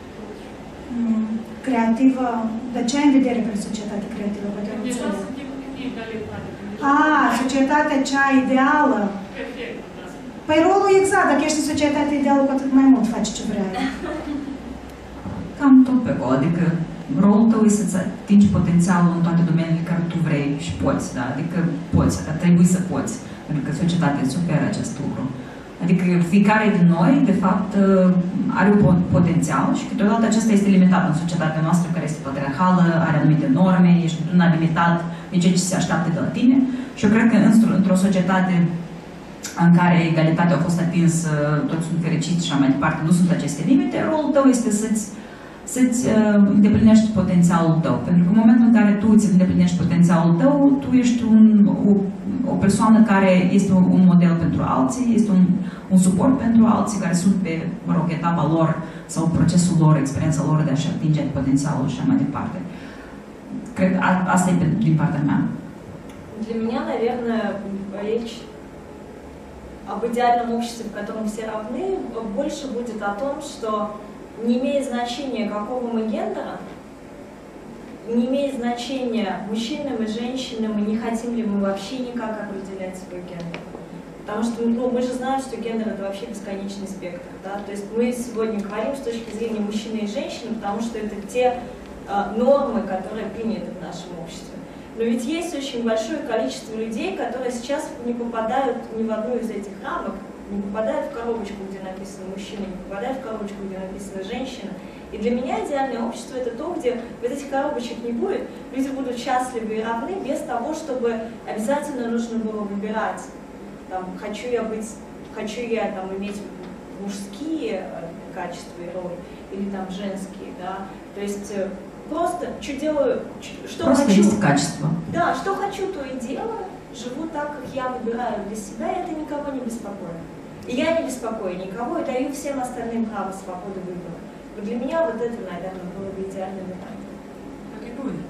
Speaker 2: Creativă? De ce ai în vedere prin societate creativă?
Speaker 6: Deja suntem în egalitate.
Speaker 2: Societatea cea ideală?
Speaker 6: Perfect.
Speaker 2: Păi rolul exact, dacă ești în societatea ideală, cu atât mai mult faci ce vrea.
Speaker 3: Cam tot pe acolo, adică rolul tău e să-ți atingi potențialul în toate domeniile care tu vrei și poți, da? Adică poți, ar trebui să poți, pentru că societatea îți oferă acest lucru. Adică fiecare din noi, de fapt, are un potențial și câteodată acesta este limitat în societatea noastră, care este patriarhală, are anumite norme, ești una limitat de ceea ce se așteaptă de la tine. Și eu cred că într-o societate în care egalitatea a fost atinsă, toți sunt fericiți și așa mai departe, nu sunt aceste limite, rolul tău este să-ți îndeplinești potențialul tău. Pentru că în momentul în care tu îți îndeplinești potențialul tău, tu ești o persoană care este un model pentru alții, este un suport pentru alții care sunt pe, mă rog, etapa lor sau procesul lor, experiența lor de a-și atinge potențialul și așa mai departe. Cred că asta e din partea mea.
Speaker 1: Для меня, наверное, речь об идеальном обществе, в котором все равны, больше будет о том, что не имеет значения, какого мы гендера, не имеет значения, мужчины мы, женщины мы, не хотим ли мы вообще никак определять свой гендер. Потому что мы же знаем, что гендер — это вообще бесконечный спектр. Да? То есть мы сегодня говорим с точки зрения мужчины и женщины, потому что это те нормы, которые приняты в нашем обществе. Но ведь есть очень большое количество людей, которые сейчас не попадают ни в одну из этих рамок, не попадают в коробочку, где написано мужчина, не попадают в коробочку, где написано женщина. И для меня идеальное общество — это то, где вот этих коробочек не будет, люди будут счастливы и равны без того, чтобы обязательно нужно было выбирать. Там, хочу я там иметь мужские качества и роли или там женские, да. То есть просто что делаю, что
Speaker 3: просто
Speaker 1: хочу.
Speaker 3: Есть качество.
Speaker 1: Да, что хочу, то и делаю. Живу так, как я выбираю для себя, и это никого не беспокоит. И я не беспокою никого, и даю всем остальным право свободы выбора. Но для меня вот это, наверное, было бы идеальным вариантом.
Speaker 6: Так и будет.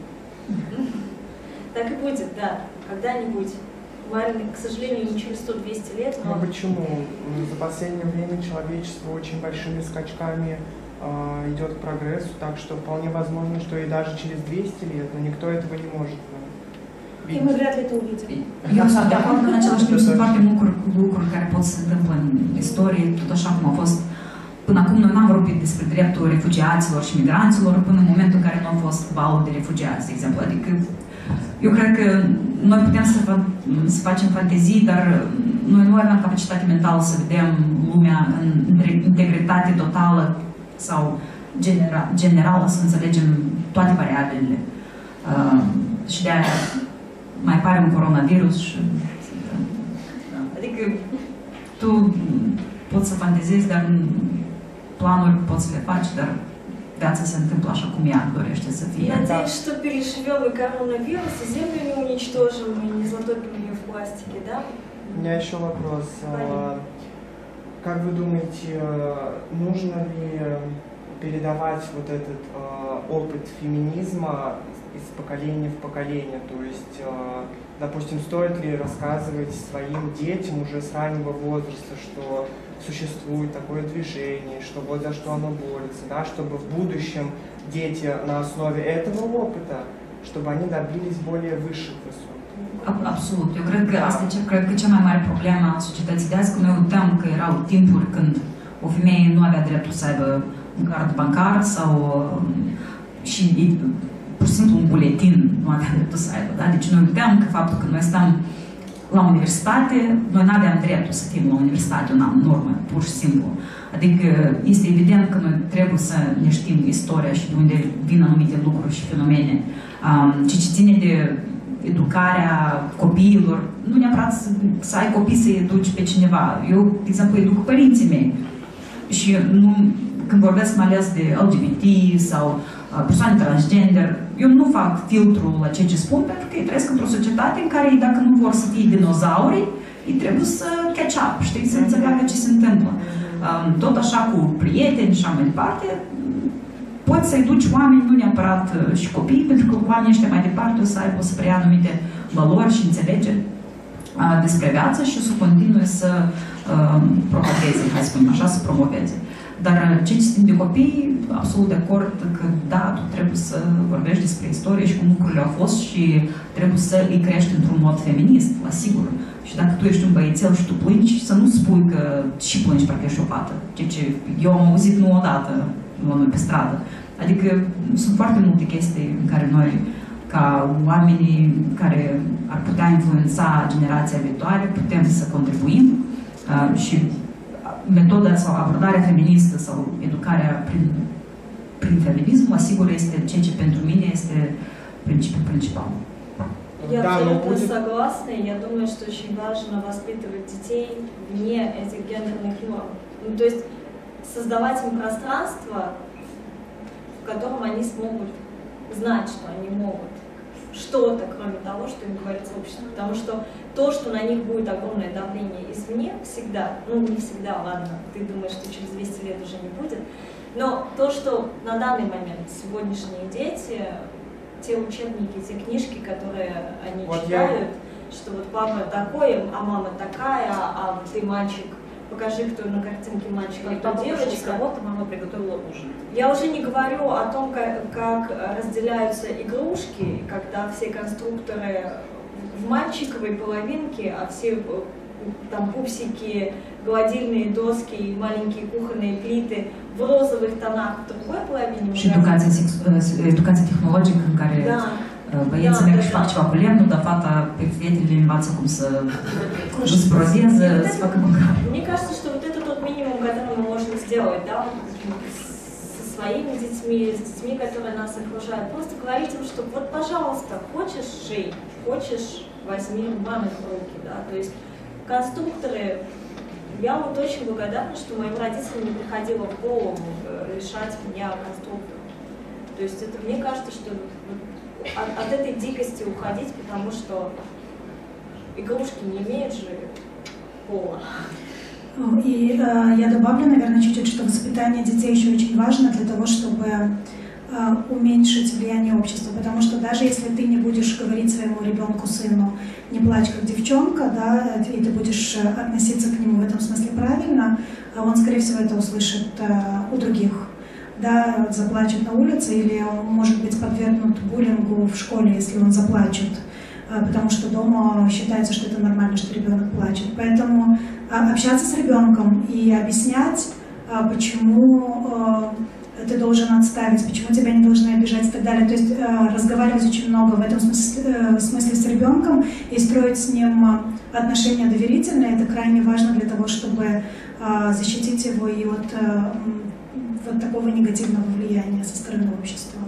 Speaker 1: Так и будет, да, когда-нибудь. К сожалению, не через 100-200 лет, но...
Speaker 4: Ну почему? За последнее время человечество очень большими скачками идет к прогрессу, так что вполне возможно, что и даже через 200 лет, но никто этого не может
Speaker 2: И мы вряд ли это увидим.
Speaker 3: Eu sunt de acord în același timp, sunt foarte multe lucruri care pot să se întâmple în istorie, tot așa cum a fost. Până acum noi n-am vorbit despre dreptul refugiaților și migranților până în momentul în care nu a fost valul de refugiați, de exemplu. Adică eu cred că noi putem să facem fantezii, dar noi nu avem capacitate mentală să vedem lumea în integritate totală sau generală, să înțelegem toate variabilele. Și de aia mai apare un coronavirus și... Adică tu poți să fantezezi, dar planuri poți să le faci, dar viața se întâmplă așa cum ea dorește să fie.
Speaker 1: Надеюсь, что переживем и коронавирус, и Землю не уничтожим, и не затопим ее в пластике, да?
Speaker 4: У меня еще вопрос. Как вы думаете, нужно ли передавать вот этот опыт феминизма из поколения в поколение? То есть, допустим, стоит ли рассказывать своим детям уже с раннего возраста, что существует такое движение, что вот за что оно борется, да, чтобы в будущем дети на основе этого опыта, чтобы они добились более высших высот?
Speaker 3: Absolut. Eu cred că asta cred că cea mai mare problemă a societății de azi, că noi uităm că erau timpuri când o femeie nu avea dreptul să aibă un card bancar sau și pur și simplu un buletin nu avea dreptul să aibă. Da? Deci noi uităm că faptul că noi stăm la universitate, noi nu aveam dreptul să fim la universitate un an în urmă, pur și simplu. Adică este evident că noi trebuie să ne știm istoria și de unde vin anumite lucruri și fenomene. Ce ține de educarea copiilor, nu neapărat să ai copii să-i educi pe cineva. Eu, de exemplu, educ părinții mei. Și nu, când vorbesc mai ales de LGBT sau persoane transgender, eu nu fac filtru la ceea ce spun, pentru că ei trăiesc într-o societate în care ei, dacă nu vor să fie dinozauri, ei trebuie să catch up, știi, să înțeleagă ce se întâmplă. Tot așa cu prieteni și așa mai departe, poți să-i duci oameni, nu neapărat și copii, pentru că oamenii ăștia mai departe o să aibă, o să preia anumite valori și înțelegeri despre viață și o să continue să propageze, hai să spunem așa, să promoveze. Dar ce țin de copii, absolut de acord că da, tu trebuie să vorbești despre istorie și cum lucrurile au fost și trebuie să îi crești într-un mod feminist, la sigur. Și dacă tu ești un băiețel și tu plângi, să nu spui că și plângi parcă ești o fată. Ceea ce eu am auzit nu odată la noi pe stradă. Adică sunt foarte multe chestii în care noi, ca oamenii care ar putea influența generația viitoare, putem să contribuim și metoda sau abordarea feministă sau educarea prin feminism, asigur, este ceea ce pentru mine este principiul principal.
Speaker 1: Я абсолютно согласна. Я думаю, что очень важно воспитывать детей вне этих гендерных норм. Ну, то есть создавать им пространство, в котором они смогут знать, что они могут, что-то, кроме того, что им говорится в обществе. Потому что то, что на них будет огромное давление извне, всегда, ну не всегда, ладно, ты думаешь, что через 200 лет уже не будет, но то, что на данный момент сегодняшние дети, те учебники, те книжки, которые они вот читают, что вот папа такой, а мама такая, а ты мальчик, покажи, кто на картинке мальчик, а кто девочка.
Speaker 3: Кого-то мама приготовила ужин.
Speaker 1: Я уже не говорю о том, как разделяются игрушки, когда все конструкторы в мальчиковой половинке, а все там пупсики, гладильные доски и маленькие кухонные плиты в розовых тонах в другой половине.
Speaker 3: Și educația tehnologică în care băieții merg și fac ceva cu lemnul, dar fata pe fetele le învață cum să răzbrozeze, să facă mâncare.
Speaker 1: Мне кажется, что вот это тот минимум, который мы можем сделать, да, со своими детьми, с детьми, которые нас окружают. Просто говорить им, что вот, пожалуйста, хочешь — жей, хочешь — возьми рубанок в руки, да, то есть конструкторы. Я вот очень благодарна, что моим родителям не приходило в голову решать меня конструктором. То есть это, мне кажется, что от этой дикости уходить, потому что игрушки не имеют же пола.
Speaker 2: И я добавлю, наверное, чуть-чуть, что воспитание детей еще очень важно для того, чтобы уменьшить влияние общества, потому что даже если ты не будешь говорить своему ребенку, сыну, не плачь как девчонка, да, и ты будешь относиться к нему в этом смысле правильно, он, скорее всего, это услышит у других, да, заплачет на улице или он может быть подвергнут буллингу в школе, если он заплачет, потому что дома считается, что это нормально, что ребенок плачет. Поэтому общаться с ребенком и объяснять, почему ты должен отставить, почему тебя не должны обижать и так далее. То есть разговаривать очень много в этом смысле с ребенком и строить с ним отношения доверительные. Это крайне важно для того, чтобы защитить его и от вот такого негативного влияния со стороны общества.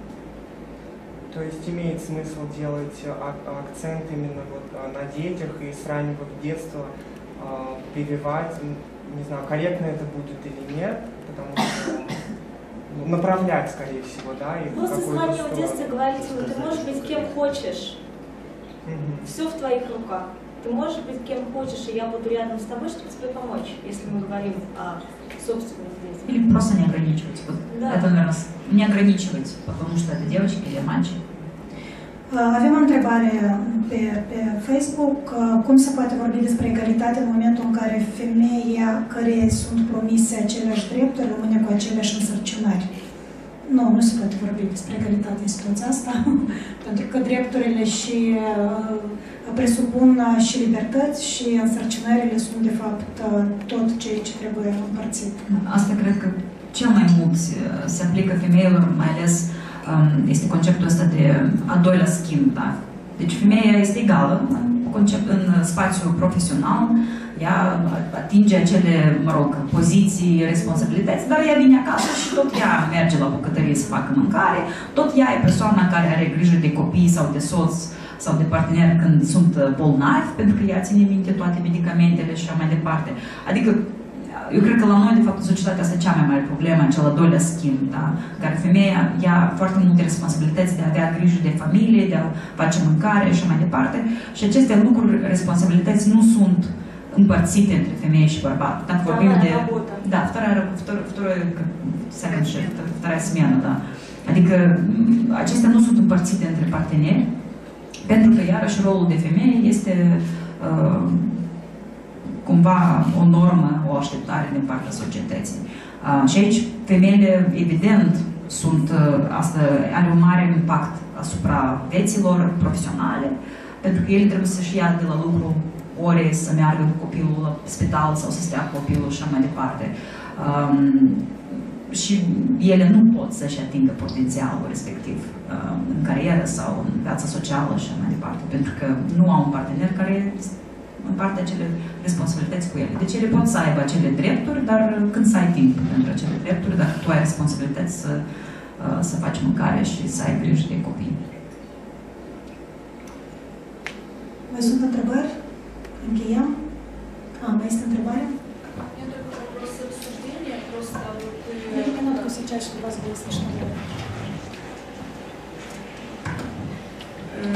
Speaker 4: То есть имеет смысл делать акцент именно вот на детях и с раннего детства прививать, не знаю, корректно это будет или нет, потому что направлять, скорее всего, да, и
Speaker 1: просто с раннего детства говорить ему, ты можешь быть кем хочешь, все в твоих руках. Ты можешь быть кем хочешь, и я буду рядом с тобой, чтобы тебе помочь, если мы говорим о собственных детях.
Speaker 3: Или просто не ограничивать. Вот да. Это, наверное, не ограничивать, потому что это девочка или măici.
Speaker 2: Avem o întrebare pe Facebook. Cum se poate vorbi despre egalitate în momentul în care femeia care sunt promise aceleași drepturi rămâne cu aceleași însărcinări? Nu se poate vorbi despre egalitate în situația asta, pentru că drepturile și presupun și libertăți și însărcinările sunt de fapt tot ceea ce trebuie împărțit.
Speaker 3: Asta cred că cel mai mult se aplică femeilor, mai ales este conceptul ăsta de a doilea schimb, da? Deci femeia este egală în spațiul profesional, ea atinge acele, poziții, responsabilități, dar ea vine acasă și tot ea merge la bucătărie să facă mâncare, tot ea e persoana care are grijă de copii sau de soț sau de partener când sunt bolnavi, pentru că ea ține minte toate medicamentele și așa mai departe. Adică eu cred că la noi, de fapt, în societatea asta cea mai mare problemă, acel al doilea schimb, da? În care femeia ia foarte multe responsabilități de a avea grijă de familie, de a face mâncare și așa mai departe. Și aceste lucruri, responsabilități nu sunt împărțite între femeie și bărbat. Dacă vorbim de... Da, вторая смена, da. Adică acestea nu sunt împărțite între parteneri, pentru că iarăși rolul de femeie este cumva o normă, o așteptare din partea societății. Și aici femeile, evident, asta are un mare impact asupra vieților profesionale, pentru că ele trebuie să-și ia de la lucru ore să meargă cu copilul la spital sau să stea cu copilul și așa mai departe. Și ele nu pot să-și atingă potențialul respectiv în carieră sau în viața socială și așa mai departe, pentru că nu au un partener care împarte acele responsabilități cu ele. Deci ele pot să aibă acele drepturi, dar când să ai timp pentru acele drepturi, dacă tu ai responsabilități să faci mâncare și să ai grijă de copii.
Speaker 2: Mai sunt întrebări? Încheiem? Mai este întrebare?
Speaker 7: Я такой вопрос обсуждения, просто вот...
Speaker 2: Минутку сейчас, чтобы вас было слышно.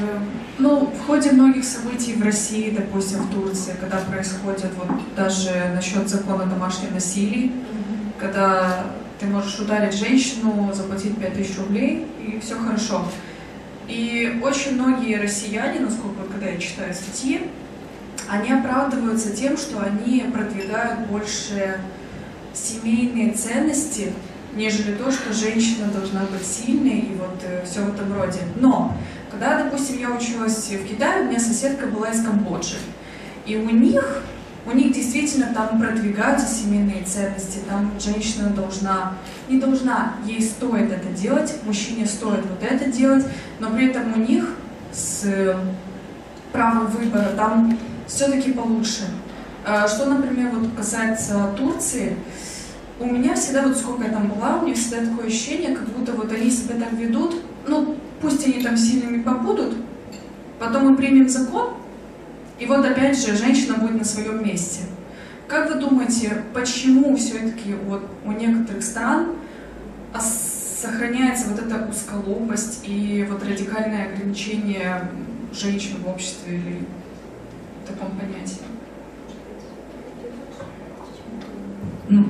Speaker 8: Ну, в ходе многих событий в России, допустим, в Турции, когда происходит вот даже насчет закона о домашнем насилии, когда ты можешь ударить женщину, заплатить 5000 рублей, и все хорошо. И очень многие россияне, насколько когда я читаю статьи, они оправдываются тем, что они продвигают больше семейные ценности, нежели то, что женщина должна быть сильной и вот все в этом роде. Но, когда, допустим, я училась в Китае, у меня соседка была из Камбоджи, и у них действительно там продвигаются семейные ценности, там женщина не должна, ей стоит это делать, мужчине стоит вот это делать, но при этом у них с правом выбора там все-таки получше. Что, например, вот касается Турции, у меня всегда, вот сколько я там была, у меня всегда такое ощущение, как будто вот они себя так ведут, ну, пусть они там сильными побудут, потом мы примем закон, и вот опять же женщина будет на своем месте. Как вы думаете, почему все-таки вот у некоторых стран сохраняется вот эта узколобость и вот радикальное ограничение женщин в обществе или в таком понятии?
Speaker 3: Nu,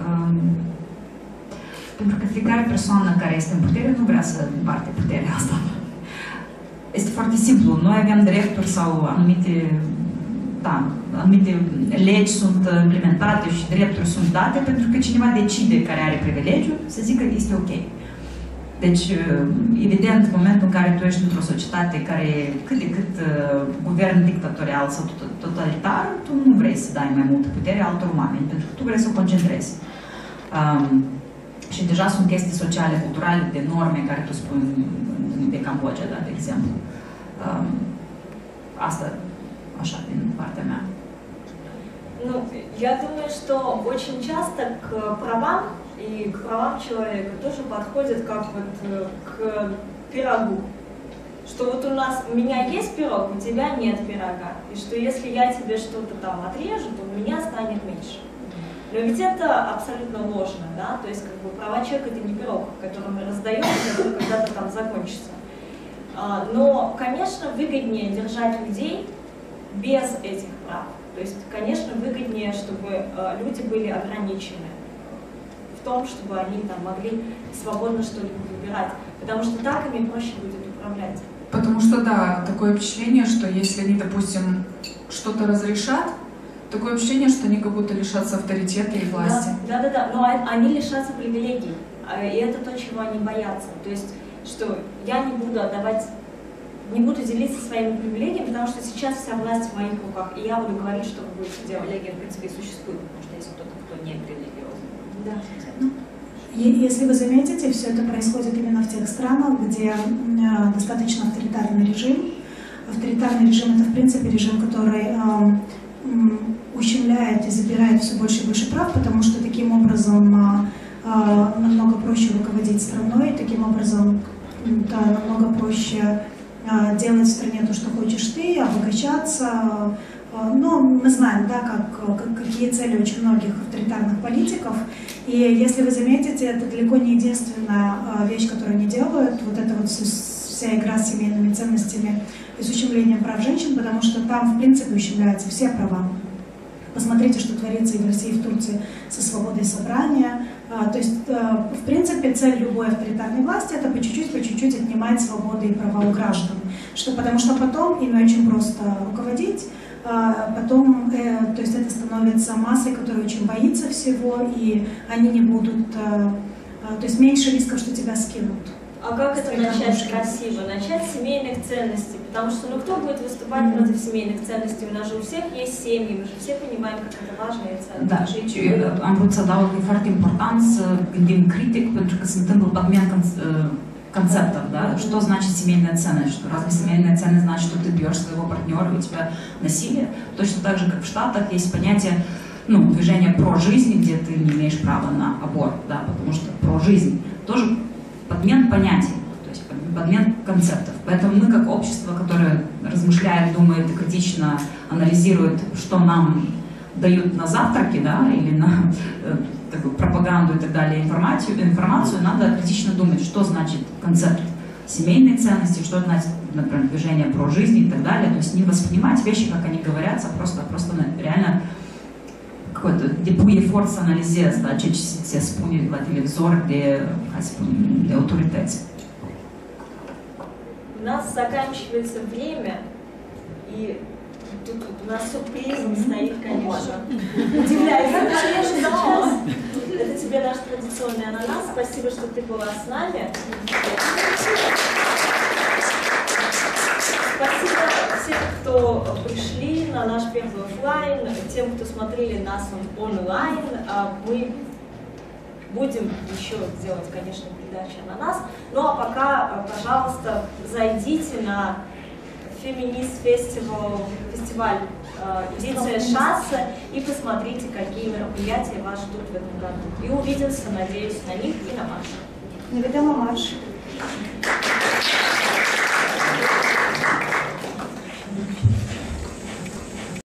Speaker 3: pentru că fiecare persoană care este în putere nu vrea să împarte puterea asta. Este foarte simplu. Noi avem drepturi sau anumite legi sunt implementate și drepturi sunt date pentru că cineva decide care are privilegiu să zică că este ok. Deci, evident, în momentul în care tu ești într-o societate care e cât de cât guvern dictatorial sau totalitar, tu nu vrei să dai mai multă putere altor oameni, pentru că tu vrei să o concentrezi. Și deja sunt chestii sociale, culturale, de norme care tu spui de Cambodgia, da, de exemplu. Asta, așa, din partea mea.
Speaker 1: Ну, я думаю, что очень часто к правам и к правам человека тоже подходят как вот к пирогу. Что вот у меня есть пирог, у тебя нет пирога. И что если я тебе что-то там отрежу, то у меня станет меньше. Но ведь это абсолютно ложно, да? То есть как бы права человека это не пирог, который мы раздаем, который когда-то там закончится. Но, конечно, выгоднее держать людей без этих прав. То есть, конечно, выгоднее, чтобы люди были ограничены в том, чтобы они там могли свободно что-либо выбирать, потому что так ими проще будет управлять.
Speaker 8: Потому что, да, такое впечатление, что если они, допустим, что-то разрешат, такое впечатление, что они как будто лишатся авторитета и власти.
Speaker 1: Да, но они лишатся привилегий, и это то, чего они боятся. То есть, что я не буду делиться своими привилегиями, потому что сейчас вся власть в моих руках, и я буду говорить, что вы будете делать.
Speaker 3: Привилегия, в принципе, и существует, потому что есть кто-то, кто не религиозный.
Speaker 1: Да.
Speaker 2: Если вы заметите, все это происходит именно в тех странах, где достаточно авторитарный режим. Авторитарный режим — это, в принципе, режим, который ущемляет и забирает все больше и больше прав, потому что таким образом намного проще руководить страной, таким образом намного проще делать в стране то, что хочешь ты, обогащаться. Но мы знаем, да, какие цели очень многих авторитарных политиков. И если вы заметите, это далеко не единственная вещь, которую они делают. Вот это вот вся игра с семейными ценностями и с ущемлением прав женщин, потому что там, в принципе, ущемляются все права. Посмотрите, что творится и в России, и в Турции со свободой собрания. То есть, в принципе, цель любой авторитарной власти — это по чуть-чуть отнимать свободы и права у граждан. Потому что потом ими очень просто руководить, потом, то есть это становится массой, которая очень боится всего, и они не будут, то есть меньше рисков, что тебя скинут.
Speaker 1: А как это начать красиво? Начать с семейных ценностей, потому что, кто будет выступать против семейных ценностей? У нас же у всех есть семьи, мы же все понимаем, как это важно и ценно.
Speaker 3: Da, și am vrut să adaug că e foarte important să gândim critic, pentru că se întâmplă подмен концептов, да? Что значит семейная ценность? Что разве семейная ценность значит, что ты бьешь своего партнера, у тебя насилие? Точно так же, как в Штатах есть понятие, движение про жизнь, где ты не имеешь права на аборт, да? Потому что про жизнь тоже подмен понятий, то есть подмен концептов. Поэтому мы, как общество, которое размышляет, думает и критично анализирует, что нам дают на завтраки, да, или на пропаганду и так далее, информацию, надо критично думать, что значит концепт семейной ценности, что значит например, движение про жизнь и так далее. То есть не воспринимать вещи, как они говорятся, просто реально какой-то depuie forță analizez, da, ce se spune la televizor de, hai să spun, de autorități.
Speaker 1: У нас заканчивается время, и тут у нас сюрпризом стоит, конечно. Удивляюсь, я ожидала. Это тебе наш традиционный ананас. Спасибо, что ты была с нами. Спасибо всем, кто пришли на наш первый офлайн, тем, кто смотрели нас онлайн. Мы будем еще делать, конечно, передачи «Ананас». Ну а пока, пожалуйста, зайдите на фестиваль «Единая шанса» и посмотрите, какие мероприятия вас ждут в этом году. И увидимся, надеюсь, на них и на марше.
Speaker 2: Не ведемо марш.